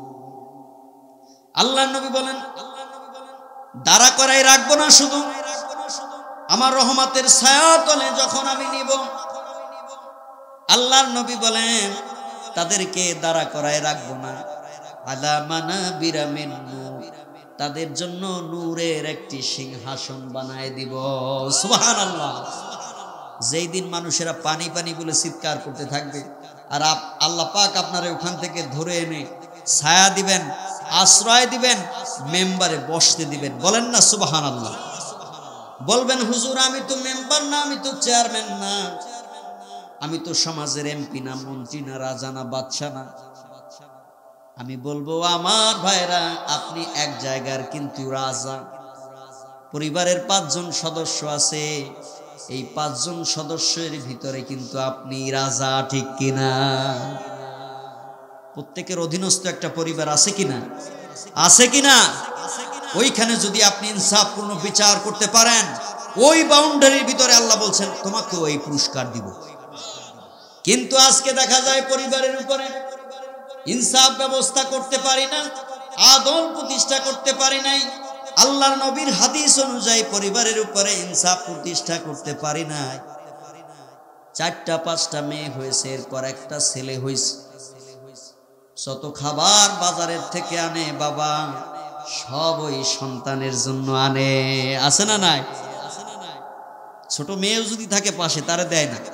আল্লাহ নবী বলেন দাঁড়া করাই রাখবো না, শুধু আমার রহমতের ছায়াতলে যখন আমি নিব, আল্লাহর নবী বলেন তাদেরকে দাঁড়া করাই রাখবো না, আলা মানাবিরা মিন নূর, তাদের জন্য নূরের একটি সিংহাসন বানায় দিব। সুবহানাল্লাহ। যেই দিন মানুষেরা পানি পানি বলে চিৎকার করতে থাকবে, আর আল্লাহ পাক আপনারা ওখান থেকে ধরে এনে ছায়া দিবেন, আশ্রয় দিবেন, মেম্বারে বসতে দিবেন। বলেন না সুবহানাল্লাহ। বলবেন হুজুর আমি তো মেম্বার না, আমি তো চেয়ারম্যান না, আমি তো সমাজের এমপি না, মন্ত্রী না, রাজা না, বাদশা না। আমি বলবো আমার ভাইরা, আপনি এক জায়গার কিন্তু রাজা। পরিবারের পাঁচজন সদস্য আছে, এই পাঁচজন সদস্যের ভিতরে কিন্তু আপনি রাজা, ঠিক কিনা? প্রত্যেকের অধীনস্থ একটা পরিবার আছে কিনা? আছে কিনা? ওইখানে যদি আপনি ইনসাফপূর্ণ বিচার করতে পারেন, ওই বাউন্ডারির ভিতরে আল্লাহ বলছেন তোমাকে ওই পুরস্কার দিব। কিন্তু আজকে দেখা যায় পরিবারের উপরে ইনসাফ ব্যবস্থা করতে পারি না, আদল প্রতিষ্ঠা করতে পারি নাই, আল্লাহর নবীর হাদিস অনুযায়ী পরিবারের উপরে ইনসাফ প্রতিষ্ঠা করতে পারি নাই। চারটা পাঁচটা মেয়ে হয়েছে, এরপর একটা ছেলে হয়েছে, যত খাবার বাজারের থেকে আনে বাবা সব ওই সন্তানের জন্য আনে। আছে না নাই? ছোট মেয়েও যদি থাকে পাশে তারে দেয় না,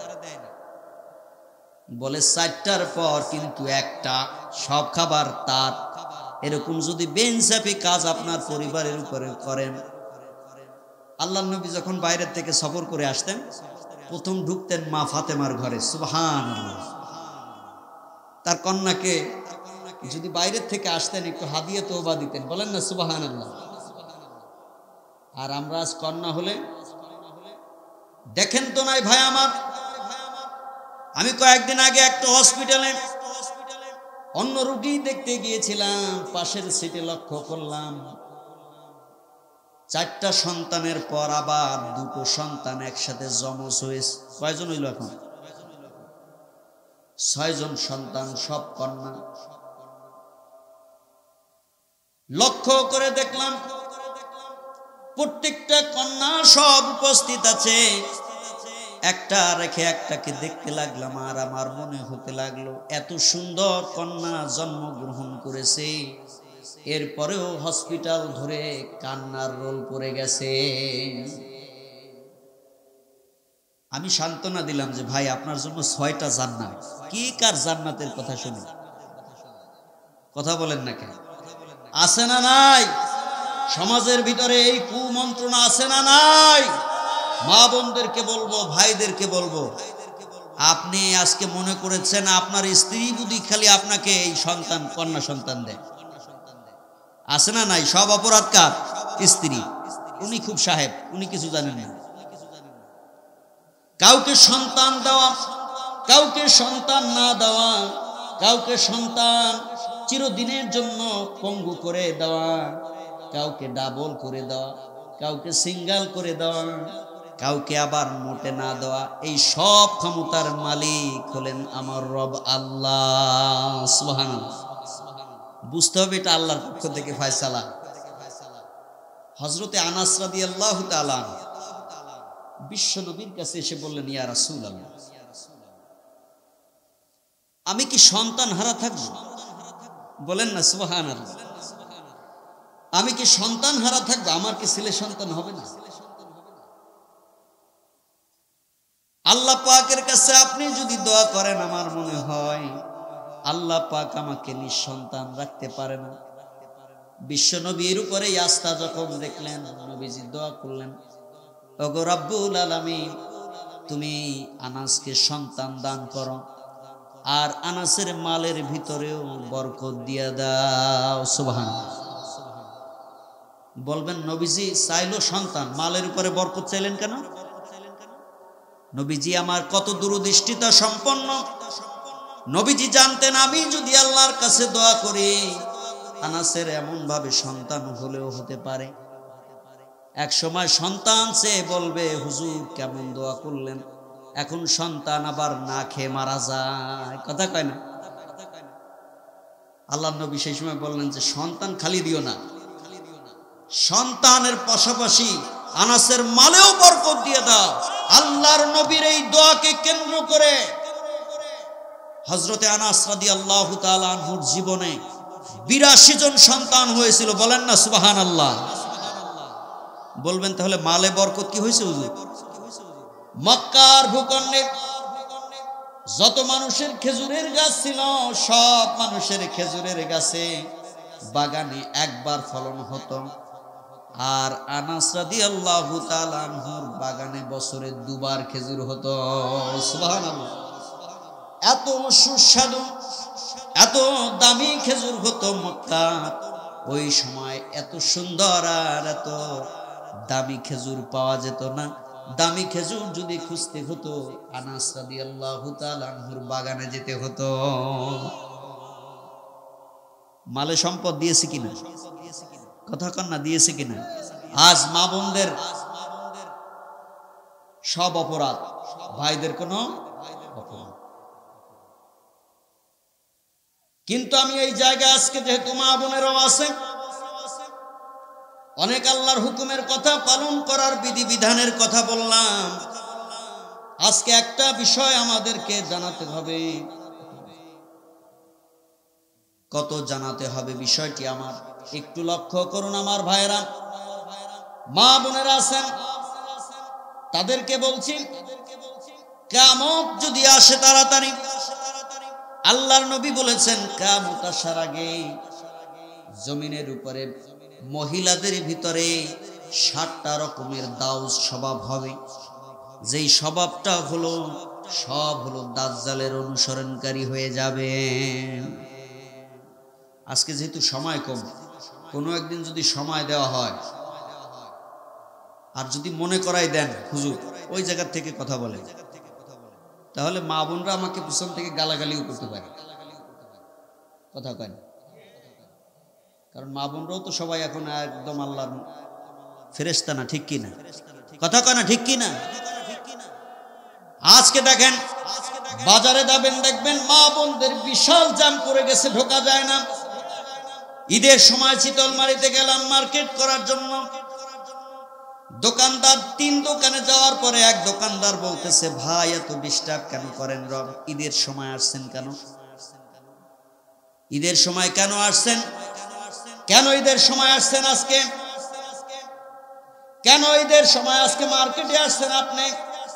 বলে চারটার পর কিন্তু একটা, সব খাবার তার। এরকম যদি বেইনসাফি কাজ আপনার পরিবারের উপরে করেন, আল্লাহর নবী যখন বাইরের থেকে সফর করে আসতেন, প্রথম ঢুকতেন মা ফাতেমার ঘরে, সুবহানাল্লাহ। তার কন্যাকে যদি বাইরের থেকে আসতেন একটু হাদিয়া তওবা দিতেন, বলেন না সুবহানাল্লাহ। আর আমরা আজ কন্যা হলে দেখেন তো নাই ভাই আমার, আমি কয়েকদিন আগে একটা হসপিটালে অন্য রোগী দেখতে গিয়েছিলাম, পাশের সিটে লক্ষ্য করলাম চারটা সন্তানের পর আবার দুটো সন্তান একসাথে জমজ হয়েছে। কয়জন হইল এখন? ছয়জন সন্তান, সব কন্যা। লক্ষ্য করে দেখলাম প্রত্যেকটা কন্যা সব উপস্থিত আছে, একটা রেখে একটাকে দেখতে লাগলাম, আর আমার মনে হতে লাগলো এত সুন্দর কন্যা জন্মগ্রহণ করেছে, এরপরেও হসপিটাল ধরে কান্নার রোল পড়ে গেছে। আমি সান্ত্বনা দিলাম যে ভাই আপনার জন্য ছয়টা জান্নাত। কি কার জান্নাতের কথা শুনি? কথা বলেন না কেন? আছে না নাই? সমাজের ভিতরে এই কুমন্ত্রণা আছে না নাই? মা বোনদেরকে বলবো, ভাইদেরকে বলবো, আপনি আজকে মনে করেছেন আপনার স্ত্রী বুদ্ধি খালি আপনাকে এই সন্তান, কন্যা সন্তান দেয়, আছে না নাই? সব অপরাধ কার? স্ত্রী। উনি খুব সাহেব, উনি কিছু জানেন না। কাউকে সন্তান দেওয়া, কাউকে সন্তান না দেওয়া, কাউকে সন্তান চিরদিনের জন্য পঙ্গু করে দেওয়া, কাউকে ডাবল করে দেওয়া, কাউকে সিঙ্গেল করে দেওয়া, কাউকে আবার মোটে না দেওয়া, এই সব ক্ষমতার মালিক হলেন আমার রব আল্লাহ। সুবহানাল্লাহ। বুঝতে হবে এটা আল্লাহর পক্ষ থেকে ফয়সালা। হযরতে আনাস রাদিয়াল্লাহু তাআলা বিশ্ব নবীর কাছে এসে বললেন, ইয়া রাসূলুল্লাহ, আমি কি সন্তান হারা থাকবো? বলেন না সুবহানাল্লাহ। আমি কি সন্তান হারা থাকবো? আমার কি ছেলে সন্তান হবে না? আল্লাহ পাকের কাছে আপনি যদি দোয়া করেন, আমার মনে হয় আল্লাহ পাক আমাকে নিঃসন্তান রাখতে পারে না। বিশ্ব নবীর উপরে আস্থা যখন দেখলেন, নবীজি দোয়া করলেন, ওগো রব্বুল আলামিন, তুমি আনাসকে সন্তান দান করো, আর আনাসের মালের ভিতরেও বরকত দিয়া দাও। সুবহানাল্লাহ। বলবেন নবীজি চাইলো সন্তান, মালের উপরে বরকত চাইলেন কেন? নবীজি আমার কত দূরদৃষ্টিতা সম্পন্ন। নবীজি জানতেন আমি যদি আল্লাহর কাছে দোয়া করি, আনাসের এমন ভাবে সন্তান হলেও হতে পারে এক সময় সন্তান সে বলবে, হুজুর কেমন দোয়া করলেন, এখন সন্তান আবার না খেয়ে মারা যায়। কথা কয় না? আল্লাহর নবী সেই সময় বললেন যে সন্তান খালি দিও না, সন্তানের পাশাপাশি আনাসের মালেও বরকত দিয়ে দাও। আল্লাহর নবীর এই দোয়াকে কেন্দ্র করে হযরতে আনাস রাদিয়াল্লাহু তাআলা আনহুর জীবনে বিরাশি জন সন্তান হয়েছিল। বলেন না সুবহানাল্লাহ। বলবেন তাহলে মালে বরকত কি হয়েছে হুজুর? মক্কার ভূখণ্ডে যত মানুষের খেজুরের গাছ ছিল, সব মানুষের খেজুরের গাছে বাগানে একবার ফলন হতো, আর আনাস রাদিয়াল্লাহু তাআলা আনহুর বাগানে বছরে দুবার খেজুর হতো। সুবহানাল্লাহ। এত সুস্বাদু, এত দামি খেজুর হতো মক্কা। ওই সময় এত সুন্দর আর এত দামি খেজুর পাওয়া যেত না। দামি খেজুর যদি খুঁজতে হতো, আনাস রাদিয়াল্লাহু তাআলা আনহুর বাগানে যেতে হতো। মালে সম্পদ দিয়েছে কিনা? কথা কন না, দিয়েছে কিনা? আজ মা বোনদের সব অপরাধ, ভাইদের কোনো অপরাধ। কিন্তু আমি এই জায়গায় আজকে যেহেতু মা বোনেরাও আছে, অনেক আল্লাহর হুকুমের কথা পালন করার বিধি বিধানের কথা বললাম, আজকে একটা বিষয় আমাদেরকে জানাতে হবে। কত জানাতে হবে বিষয়টি আমার একটু লক্ষ্য করুন আমার ভাইরা। মা বোনেরা আছেন, তাদেরকে বলছি, কিয়ামত যদি আসে তাড়াতাড়ি, আল্লাহর নবী বলেছেন কিয়ামত আসার আগে জমিনের উপরে মহিলাদের ভিতরে ষাটটা রকমের দাউস স্বভাব হবে, যেই স্বভাবটা হলো সব হলো দাজ্জালের অনুসরণকারী হয়ে যাবে। আজকে যেহেতু সময় কম, কোনো একদিন যদি সময় দেওয়া হয় আর যদি মনে করাই দেন হুজুর ওই জায়গা থেকে কথা বলে, তাহলে মা বোনরা আমাকে পিছন থেকে গালাগালিও করতে পারে, কথা কেন? কারণ মা বোনরাও তো সবাই এখন একদম আল্লাহর ফেরেশতা না, ঠিক কি না? কথা কয় না, ঠিক কি না? আজকে দেখেন বাজারে যাবেন, দেখবেন মা বোনদের বিশাল জাম করে গেছে, ঢোকা যায় না। ঈদের সময় চিতলমারিতে গেলাম মার্কেট করার জন্য, দোকানদার তিন দোকানে যাওয়ার পরে এক দোকানদার বলতেছে, ভাই এত ডিস্টার্ব কেন করেন, রব ঈদের সময় আসছেন কেন? ঈদের সময় কেন আসছেন? কেন ঈদের সময় আসছেন আজকে? কেন ঈদের সময় আজকে মার্কেটে আসছেন আপনি?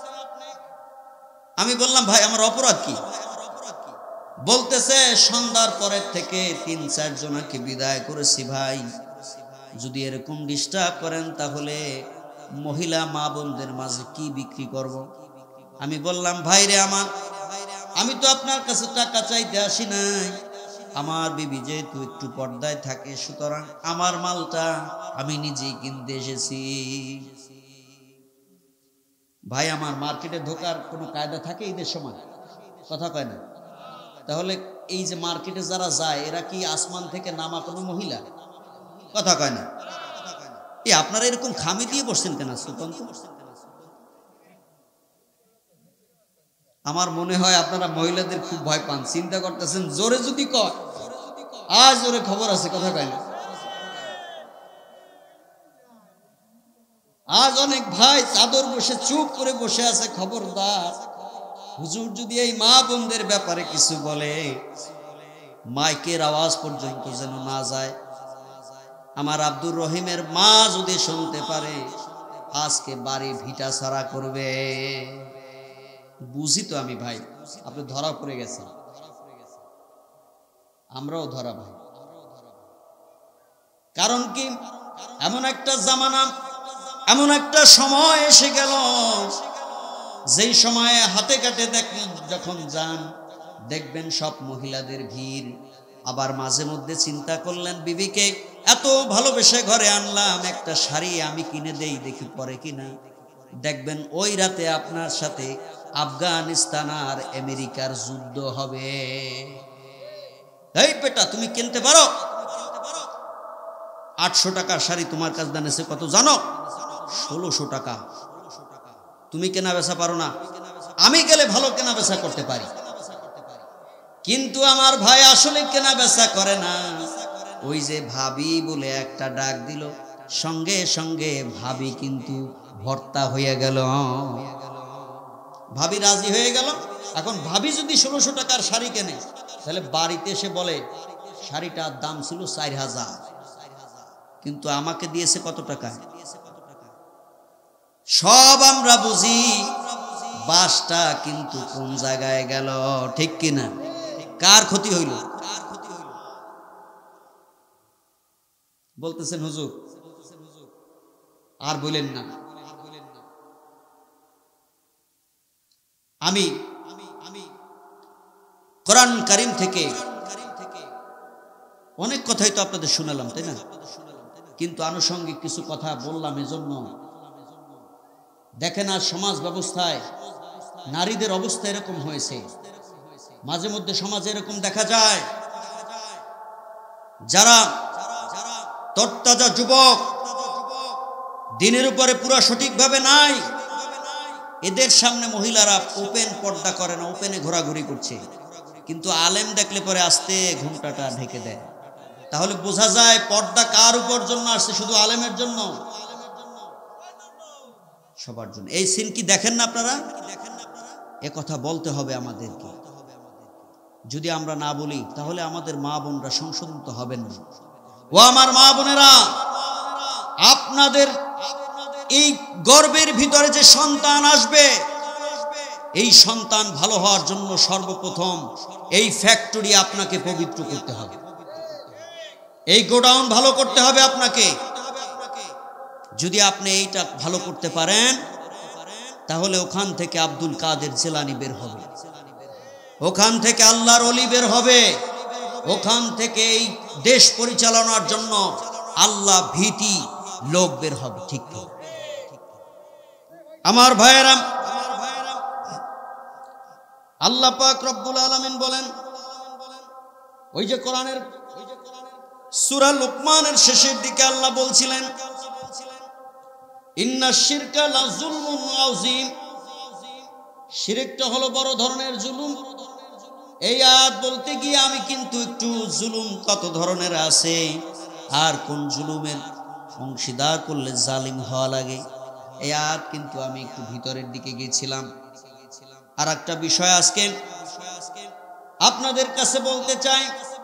আমি বললাম, ভাই আমার অপরাধ কি? বলতেছে, সন্ধ্যার পরের থেকে তিন চার জনকে বিদায় করেছি ভাই, যদি এরকম ডিস্টার্ব করেন তাহলে মহিলা মা বোনদের মাঝে কি বিক্রি করব? আমি বললাম, ভাই রে আমার, আমি তো আপনার কাছে টাকা চাইতে আসি নাই, আমার বিবি যেহেতু একটু পর্দায় থাকে, সুতরাং আমার মালটা আমি নিজেই কিনতে এসেছি। ভাই আমার মার্কেটে ঢোকার কোনো কায়দা থাকে ঈদের সময়? কথা কয় না। তাহলে এই যে মার্কেটে যারা যায় এরা কি আসমান থেকে নামা কোনো মহিলা? কথা কয় না। এই আপনারা এরকম খামি দিয়ে বসছেন কেন? সুতন্ত আমার মনে হয় আপনারা মহিলাদের খুব ভয় পান, চিন্তা করতেছেন জোরে যদি কয় আজ জোরে খবর আছে, কথা কয় না। আজ অনেক ভাই চাদর বসে চুপ করে বসে আছে, খবরদার হুজুর যদি এই মা বোনদের ব্যাপারে কিছু বলে মাইকের আওয়াজ পর্যন্ত যেন না যায়। আমার আব্দুর রহিমের মা যদি শুনতে পারে আজকে বাড়ি ভিটা ছাড়া করবে। বুঝি তো আমি ভাই, আপনি ধরা পড়ে গেছেন, আমরাও ধরা ভাই। কারণ কি, এমন একটা জামানা, এমন একটা সময় এসে গেল, যেই সময়ে হাতে কাটে দেখেন যখন যান দেখবেন সব মহিলাদের ভিড়। আবার মাঝে মধ্যে চিন্তা করলেন, বিবিকে এত ভালোবেসে ঘরে আনলাম, একটা শাড়ি আমি কিনে দেই, দেখি পরে কিনা। দেখবেন ওই রাতে আপনার সাথে আফগানিস্তান আর আমেরিকার যুদ্ধ হবে। এই বেটা তুমি কিনতে পারো? আটশো টাকার শাড়ি তোমার কাছে দানেছে কত জানো? ষোলোশো টাকা। তুমি কেনা বেচা পারো না? আমি গেলে ভালো কেনা বেচা করতে পারি, কিন্তু আমার ভাই আসলে কেনা বেচা করে না। ওই যে ভাবি বলে একটা ডাক দিল, সঙ্গে সঙ্গে ভাবি কিন্তু ভর্তা হয়ে গেল, ভাবি রাজি হয়ে গেল। এখন ভাবি যদি ষোলোশো টাকার শাড়ি কেনে, তাহলে বাড়িতে এসে বলে শাড়িটার দাম ছিল চার হাজার, কিন্তু আমাকে দিয়েছে কত টাকা? সব আমরা বুঝি, বাসটা কিন্তু কোন জায়গায় গেল, ঠিক কিনা? কার ক্ষতি হইল? বলতেছেন হুজুর আর বলেন না। আমি কোরআন কারীম থেকে অনেক কথাই তো আপনাদের শুনালাম, তাই না? কিন্তু আনুষঙ্গিক কিছু কথা বললাম এজন্য, দেখেন আর সমাজ ব্যবস্থায় নারীদের অবস্থা এরকম হয়েছে। মাঝে মধ্যে সমাজে এরকম দেখা যায়, যারা তরতাজা যুবক, দিনের উপরে পুরো সঠিকভাবে নাই, এদের সামনে মহিলারা ওপেন পর্দা করে না, ওপেনে ঘোরাঘুরি করছে, কিন্তু আলেম দেখলে পরে আস্তে ঘুমটাটা ঢেকে দেয়। তাহলে বোঝা যায় পর্দা কার উপর জন্য আসছে? শুধু আলেমের জন্য? সবার জন্য। এই সিন কি দেখেন না আপনারা? এ কথা বলতে হবে আমাদেরকে। যদি আমরা না বলি তাহলে আমাদের মা বোনরা সংশোধিত হবেন না। ও আমার মা বোনেরা, আপনাদের এই গর্ভের ভিতরে যে সন্তান আসবে, এই সন্তান ভালো হওয়ার জন্য সর্বপ্রথম এই ফ্যাক্টরি আপনাকে পবিত্র করতে হবে, এই গোডাউন ভালো করতে হবে আপনাকে। যদি আপনি এইটা ভালো করতে পারেন, তাহলে ওখান থেকে আব্দুল কাদের জিলানী বের হবে, ওখান থেকে আল্লাহর ওলি বের হবে, ওখান থেকে এই দেশ পরিচালনার জন্য আল্লাহ ভীতি লোক বের হবে। ঠিক তো আমার ভাইয়েরা, আল্লাহ পাক রব্বুল আলামিন বলেন, ওই যে কোরআনের সূরা লুকমানের শেষের দিকে আল্লাহ বলছিলেন, ইন্না শিরকা লাযুলমুন আযীম, শিরকটা হলো বড় ধরনের জুলুম। এই আয়াত বলতে গিয়ে আমি কিন্তু একটু জুলুম কত ধরনের আছে আর কোন জুলুমের অংশীদার করলে জালিম হওয়া লাগে, এই আয়াত কিন্তু আমি একটু ভিতরের দিকে গিয়েছিলাম। আর একটা বিষয় আজকে আপনাদের কাছে বলতে চাই,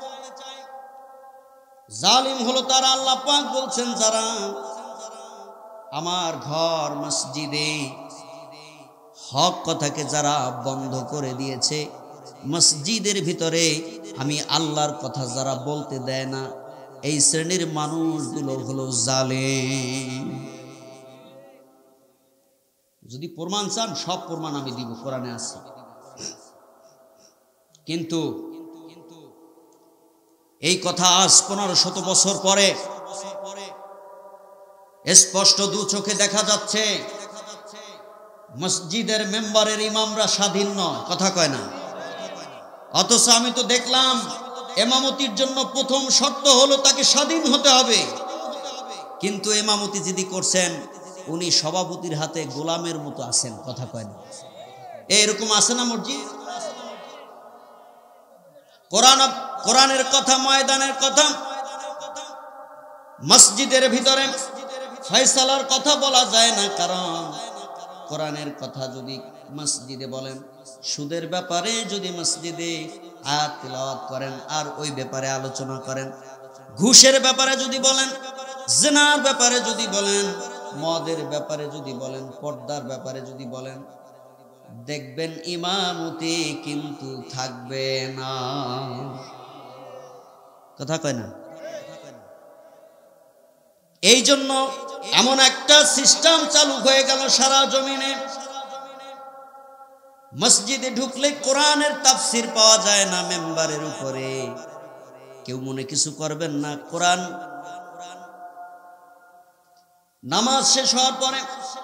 জালিম হলো তারা, আল্লাহ পাক বলছেন, যারা আমার ঘর মসজিদে হক কথাকে যারা বন্ধ করে দিয়েছে, মসজিদের ভিতরে আমি আল্লাহর কথা যারা বলতে দেয় না, এই শ্রেণীর মানুষগুলো হলো জালেম। যদি প্রমাণ চান, সব প্রমাণ আমি দিব, কোরআনে আছে। কিন্তু এই কথা আজ পনেরো শত বছর পরে স্পষ্ট দু চোখে দেখা যাচ্ছে, মসজিদের মেম্বারের ইমামরা স্বাধীন নয়, কথা কয় না। অথচ আমি তো দেখলাম ইমামতির জন্য প্রথম শর্ত হলো তাকে স্বাধীন হতে হবে, কিন্তু ইমামতি যদি করছেন উনি সভাপতির হাতে গোলামের মতো আছেন, কথা কয় না। এরকম আছে না মসজিদ? কোরআন কোরআনের কথা, ময়দানের কথা, মসজিদের ভিতরে ফয়সালার কথা বলা যায় না, কারণ কোরআনের কথা যদি মসজিদে বলেন, সুদের ব্যাপারে যদি মসজিদে আয়াত তিলাওয়াত করেন আর ওই ব্যাপারে আলোচনা করেন, ঘুষের ব্যাপারে যদি বলেন, জিনার ব্যাপারে যদি বলেন, মদের ব্যাপারে যদি বলেন, পর্দার ব্যাপারে যদি বলেন, দেখবেন ইমামতি কিন্তু থাকবে না, কথা কয় না। এই জন্য এমন একটা সিস্টেম চালু হয়ে গেল সারা জমিনে, মসজিদে ঢুকলে কোরআনের তাফসির পাওয়া যায় না মেম্বারের উপরে। কেউ মনে কিছু করবেন না, কোরআন নামাজ শেষ হওয়ার পরে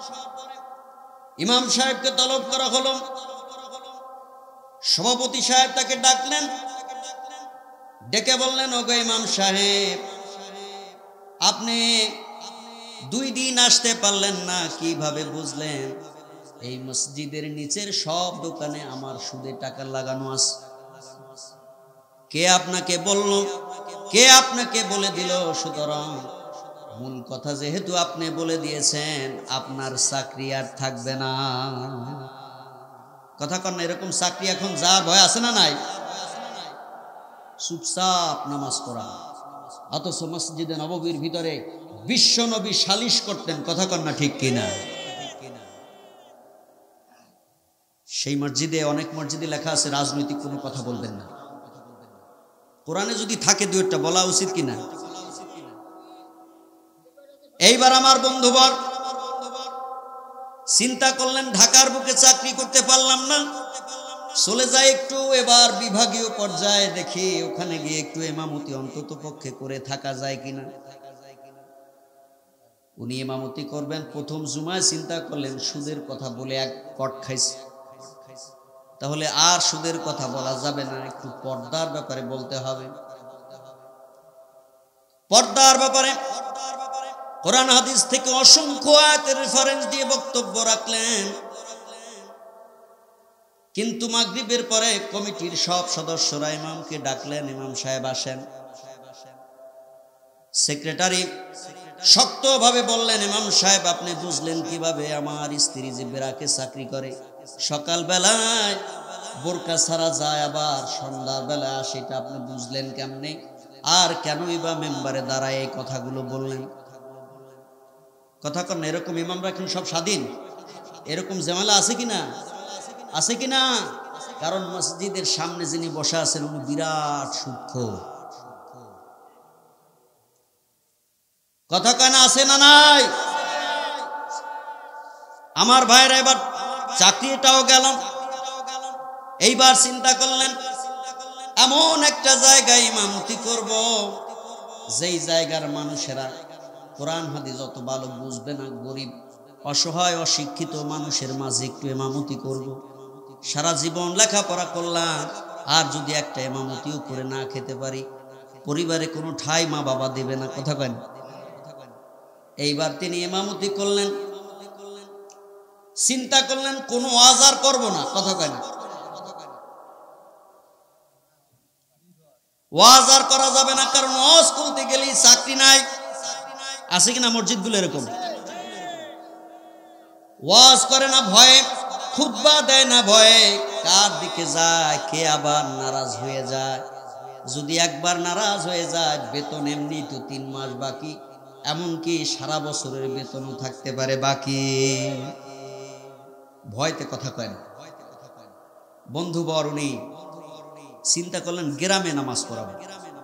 ইমাম সাহেবকে তলব করা হলো, সভাপতি সাহেব তাকে ডাকলেন, ডেকে বললেন, ওগো ইমাম সাহেব, আপনি দুই দিন আসতে পারলেন না, কিভাবে বুঝলেন? এই মসজিদের নিচের সব দোকানে আমার সুদে টাকা লাগানো আছে। কে আপনাকে বলল? কে আপনাকে বলে দিল? সুতরাং মূল কথা যেহেতু আপনি বলে দিয়েছেন, আপনার চাকরি আর থাকবে না, কথা কন না। এরকম চাকরি এখন যা ভয় আছে না নাই? চুপচাপ নামাজ পড়া। অথচ মসজিদে নববীর ভিতরে বিশ্ব নবী সালিশ করতেন, কথা কন না ঠিক কিনা? সেই মসজিদে, অনেক মসজিদে লেখা আছে রাজনৈতিক কোনো কথা বলবেন না। কোরআনে যদি থাকে দু একটা বলা উচিত কিনা? এইবার আমার বন্ধুবর চিন্তা করলেন, ঢাকার বুকে চাকরি করতে পারলাম না, চলে যায় একটু এবার বিভাগীয় পর্যায়ে, দেখি ওখানে গিয়ে একটু ইমামতি অন্তত পক্ষে করে থাকা যায় কিনা। উনি ইমামতি করবেন, প্রথম জুমায় চিন্তা করলেন সুদের কথা বলে এক কট খাইছে, তাহলে আর সুদের কথা বলা যাবে না, একটু পর্দার ব্যাপারে বলতে হবে। পর্দার ব্যাপারে কোরআন হাদিস থেকে অসংখ্য আয়াতের রেফারেন্স দিয়ে বক্তব্য রাখলেন। কিন্তু মাগরিবের পরে কমিটির সব সদস্যরা ইমামকে ডাকলেন, ইমাম সাহেব আসেন। সেক্রেটারি শক্তভাবে বললেন, ইমাম সাহেব আপনি বুঝলেন কিভাবে আমার স্ত্রী যে বেরাকে চাকরি করে, সকাল বেলায় বোরকা ছাড়া যায় আবার সন্ধ্যার বেলায় আসে, এটা আপনি বুঝলেন কেমনে? আর কেনই বা মেম্বারে দাঁড়ায় এই কথাগুলো বললেন? কথা কন না, এরকম ইমামরা এখন সব স্বাধীন? এরকম ঝামেলা আছে কিনা? আছে কিনা? কারণ মসজিদের সামনে যিনি বসা আছেন উনি বিরাট সূক্ষ্ম। কথা কয় না, আছে না নাই? আমার ভাইরা এবার চাকরিটাও গেল, এইবার চিন্তা করলেন এমন একটা জায়গায় ইমামতি করব যেই জায়গার মানুষেরা কোরআন হাদিস যত ভালো বুঝবে না, গরিব অসহায় অশিক্ষিত মানুষের মাঝে একটু ইমামতি করব। সারা জীবন লেখাপড়া করলাম, আর যদি একটা ইমামতিও করে না খেতে পারি, পরিবারে কোনো ঠাই মা বাবা দেবে না। কথা কেন? এইবার তিনি ইমামতি করলেন, চিন্তা করলেন কোনো ওয়াজ আর করবো না। কথা কেন? ওয়াজ আর করা যাবে না, কারণ ওয়াজ করতে গেলেই চাকরি নাই। আছে কিনা মসজিদগুলো এরকম? ওয়াজ করে না ভয়ে, খুতবা দেয় না ভয়ে, কার দিকে যায় কে আবার নারাজ হয়ে যায়। যদি একবার নারাজ হয়ে যায়, বেতন এমনি তো তিন মাস বাকি, এমনকি সারা বছরের বেতনও থাকতে পারে বাকি। ভয়তে কথা কয় না। বন্ধু বরুণী চিন্তা করলেন গ্রামে নামাজ পড়াবো।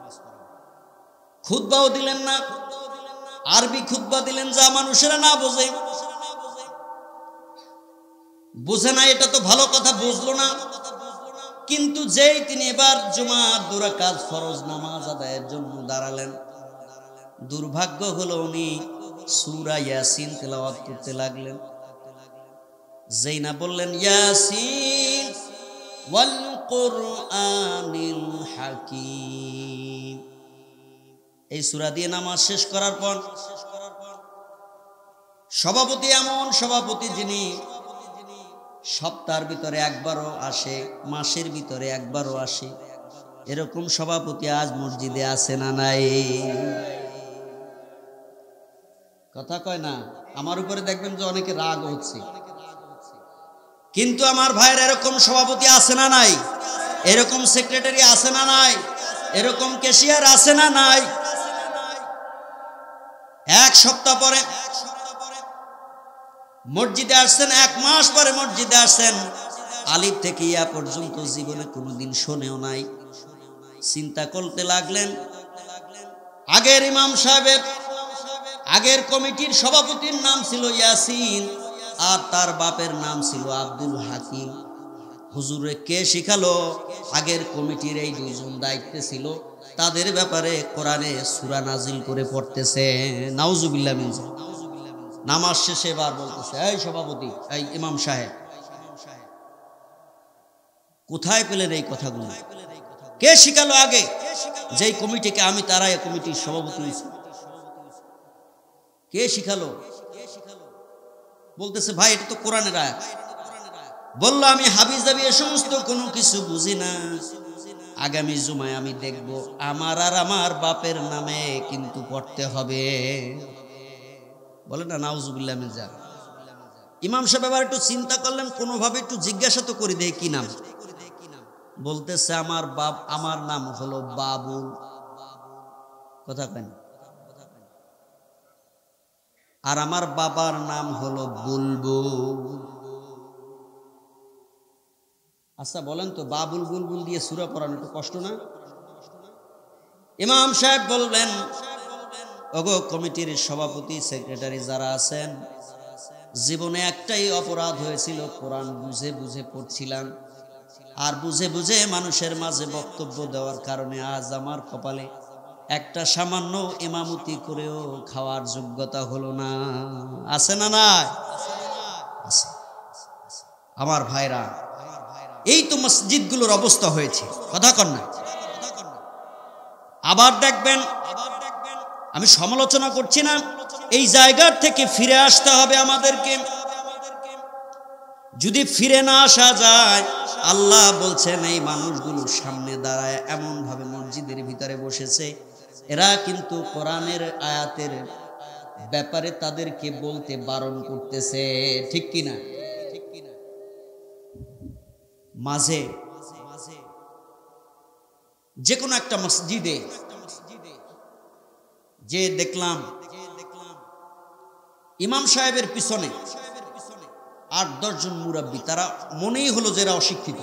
খুতবাও দিলেন না, আরবি খুতবা দিলেন যা মানুষেরা না বোঝে। বোঝে না, এটা তো ভালো কথা, বুঝলো না। কিন্তু যেই তিনি এবার জুমার দুই রাকাত ফরজ নামাজ আদায়ের জন্য দাঁড়ালেন, দুর্ভাগ্য হলো উনি সূরা ইয়াসিন তেলাওয়াত করতে লাগলেন। যেই না বললেন ইয়াসিন ওয়াল কুরআনিল হাকীম, এই সূরা দিয়ে নামাজ শেষ করার পর সভাপতি, এমন সভাপতি যিনি সপ্তাহের ভিতরে একবারও আসে, মাসের ভিতরে একবারও আসে, এরকম সভাপতি আজ মসজিদে আছে না নাই? কথা কয় না। আমার উপরে দেখবেন যে অনেকে রাগ হচ্ছে, কিন্তু আমার ভাইয়ের এরকম সভাপতি আছে না নাই? এরকম সেক্রেটারি আছে না নাই? এরকম ক্যাশিয়ার আছে না নাই? এক সপ্তাহ পরে মসজিদে আসছেন, এক মাস পরে মসজিদে আসছেন, আলিফ থেকে ইয়া পর্যন্ত জীবনে কোনোদিন শোনেও নাই। চিন্তা করতে লাগলেন, আগের ইমাম সাহেবের, আগের কমিটির সভাপতির নাম ছিল ইয়াসিন, আর তার বাপের নাম ছিল আব্দুল হাকিম। হুজুরে কে শিখালো? আগের কমিটির এই দুইজন দায়িত্বে ছিল, তাদের ব্যাপারে কোরআনে সূরা নাজিল করে পড়তেছে। নাউজুবিল্লাহ মিন যালিক। নামাজ শেষে এবার বলতেছে, এই সভাপতি, এই ইমাম সাহেব, কোথায় পেলেন এই কথাগুলো? কে শিখালো আগে যেই কমিটিকে আমি তারাই কমিটির সভাপতি হয়েছি? কে শিখালো? বলতেছে ভাই এটা তো কোরআনের আয়াত। বলল আমি হাবিজ দাবি এ সমস্ত কোনো কিছু বুঝি না, আগামী জুমায় আমি দেখব আমার আর আমার বাপের নামে কিন্তু পড়তে হবে। বলে না, নাউজুবিল্লাহ মিন যালিক। ইমাম সাহেব এবার একটু চিন্তা করলেন, কোনোভাবে একটু জিজ্ঞাসা তো করে দেয় কি নাম। বলতেছে আমার বাপ, আমার নাম হলো বাবুল। কথা কেন? আর আমার বাবার নাম হলো বুলবুল। আচ্ছা বলেন তো, বাবুল বুলবুল দিয়ে সূরা পড়ানো একটু কষ্ট না? ইমাম সাহেব বললেন, ওগো কমিটির সভাপতি, সেক্রেটারি যারা আছেন, জীবনে একটাই অপরাধ হয়েছিল, কোরআন বুঝে বুঝে পড়ছিলাম, আর বুঝে বুঝে মানুষের মাঝে বক্তব্য দেওয়ার কারণে আজ আমার কপালে একটা সামান্য ইমামতি করেও খাওয়ার যোগ্যতা হলো না। আছে না নাই? আছে। আমার ভাইরা, এই তো মসজিদগুলোর অবস্থা হয়েছে। কথা কন না। আবার দেখবেন, আমি সমালোচনা করছি না, এই জায়গার থেকে ফিরে আসতে হবে আমাদেরকে। যদি ফিরে না আসা যায়, আল্লাহ বলছেন এই মানুষগুলো সামনে দাঁড়ায় এমন ভাবে মসজিদের ভিতরে বসেছে, এরা কিন্তু কোরআনের আয়াতের ব্যাপারে তাদেরকে বলতে বারণ করতেছে। ঠিক কিনা? মাঝে যে কোনো একটা মসজিদে যে দেখলাম ইমাম সাহেবের পিছনে আট দশ জন মুরাব্বি, তারা মনেই হলো যে এরা অশিক্ষিত।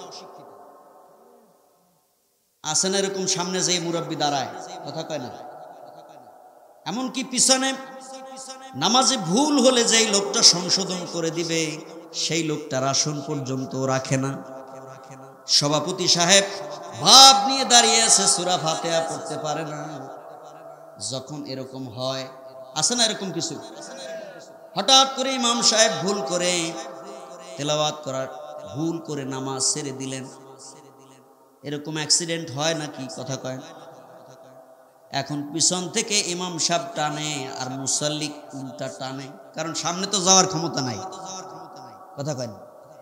আসেন এরকম সামনে যে মুরাব্বি দাঁড়ায়, কথা কয় না। এমনকি পিছনে নামাজে ভুল হলে যেই লোকটা সংশোধন করে দিবে সেই লোকটার আসন পর্যন্ত রাখে না। সভাপতি সাহেব ভাব নিয়ে দাঁড়িয়ে আছে, সূরা ফাতিহা পড়তে পারে না। যখন এরকম হয়, আছে না এরকম কিছু, হঠাৎ করে ইমাম সাহেব ভুল করে তেলাওয়াত করার ভুল করে নামাজ ছেড়ে দিলেন, এরকম অ্যাক্সিডেন্ট হয় নাকি, কথা কয়। এখন পিছন থেকে ইমাম সাহেব টানে আর মুসাল্লি উল্টা টানে, কারণ সামনে তো যাওয়ার ক্ষমতা নাই, কথা কয় না।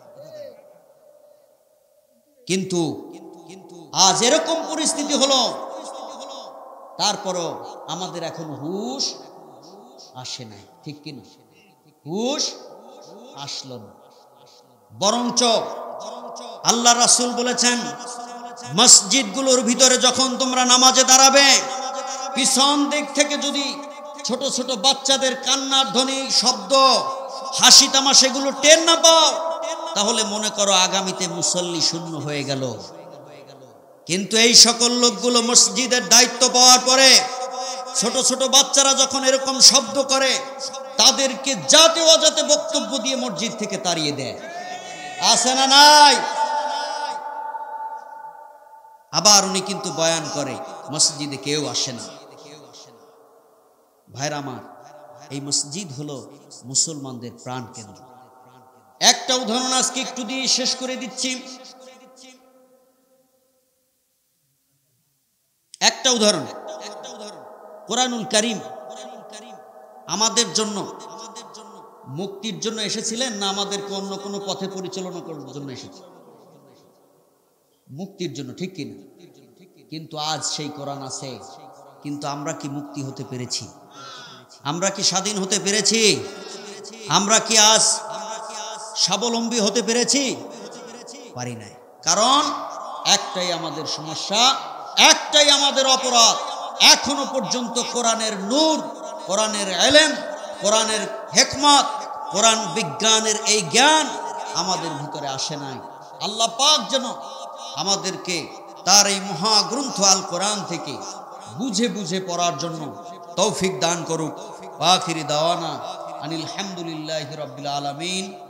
কিন্তু আজ এরকম পরিস্থিতি হলো, তারপরও আমাদের এখন হুশ আসে নাই, ঠিক কিনা? হুশ আসলো না। বরঞ্চ আল্লাহ রাসূল বলেছেন, মসজিদগুলোর ভিতরে যখন তোমরা নামাজে দাঁড়াবে, পিছন দিক থেকে যদি ছোট ছোট বাচ্চাদের কান্নার ধ্বনি, শব্দ, হাসি তামাশাগুলো টের না পাও, তাহলে মনে করো আগামীতে মুসল্লি শূন্য হয়ে গেল। কিন্তু এই সকল লোকগুলো মসজিদের দায়িত্ব পাওয়ার পরে ছোট ছোট বাচ্চারা যখন এরকম শব্দ করে, তাদেরকে যাতে অজাতে বক্তব্য দিয়ে মসজিদ থেকে তাড়িয়ে দেয়, আছে না নাই? আবার উনি কিন্তু বয়ান করে, মসজিদে কেউ আসে না। ভাইরা আমার, এই মসজিদ হলো মুসলমানদের প্রাণ কেন্দ্র। একটা উদাহরণ আজকে একটু দিয়ে শেষ করে দিচ্ছি। একটা উদাহরণ, কোরআনুল কারীম আমাদের জন্য মুক্তির জন্য এসেছিলেন না আমাদেরকে অন্য কোনো পথে পরিচালনা করার জন্য এসেছে? মুক্তির জন্য, ঠিক কিনা? কিন্তু আজ সেই কোরআন আছে, কিন্তু আমরা কি মুক্তি হতে পেরেছি? আমরা কি স্বাধীন হতে পেরেছি? আমরা কি আজ স্বাবলম্বী হতে পেরেছি? পারি নাই। কারণ একটাই আমাদের সমস্যা, একটাই আমাদের অপরাধ, এখনো পর্যন্ত কোরআনের নূর, কোরআনের ইলম, কোরআনের হিকমত, কোরআন বিজ্ঞানের এই জ্ঞান আমাদের ভিতরে আসে নাই। আল্লাহ পাক যেন আমাদেরকে তার এই মহাগ্রন্থ আল কোরআন থেকে বুঝে বুঝে পড়ার জন্য তৌফিক দান করুক। আখিরি দাওয়ানা আনিল হামদুলিল্লাহি রাব্বিল আলামিন।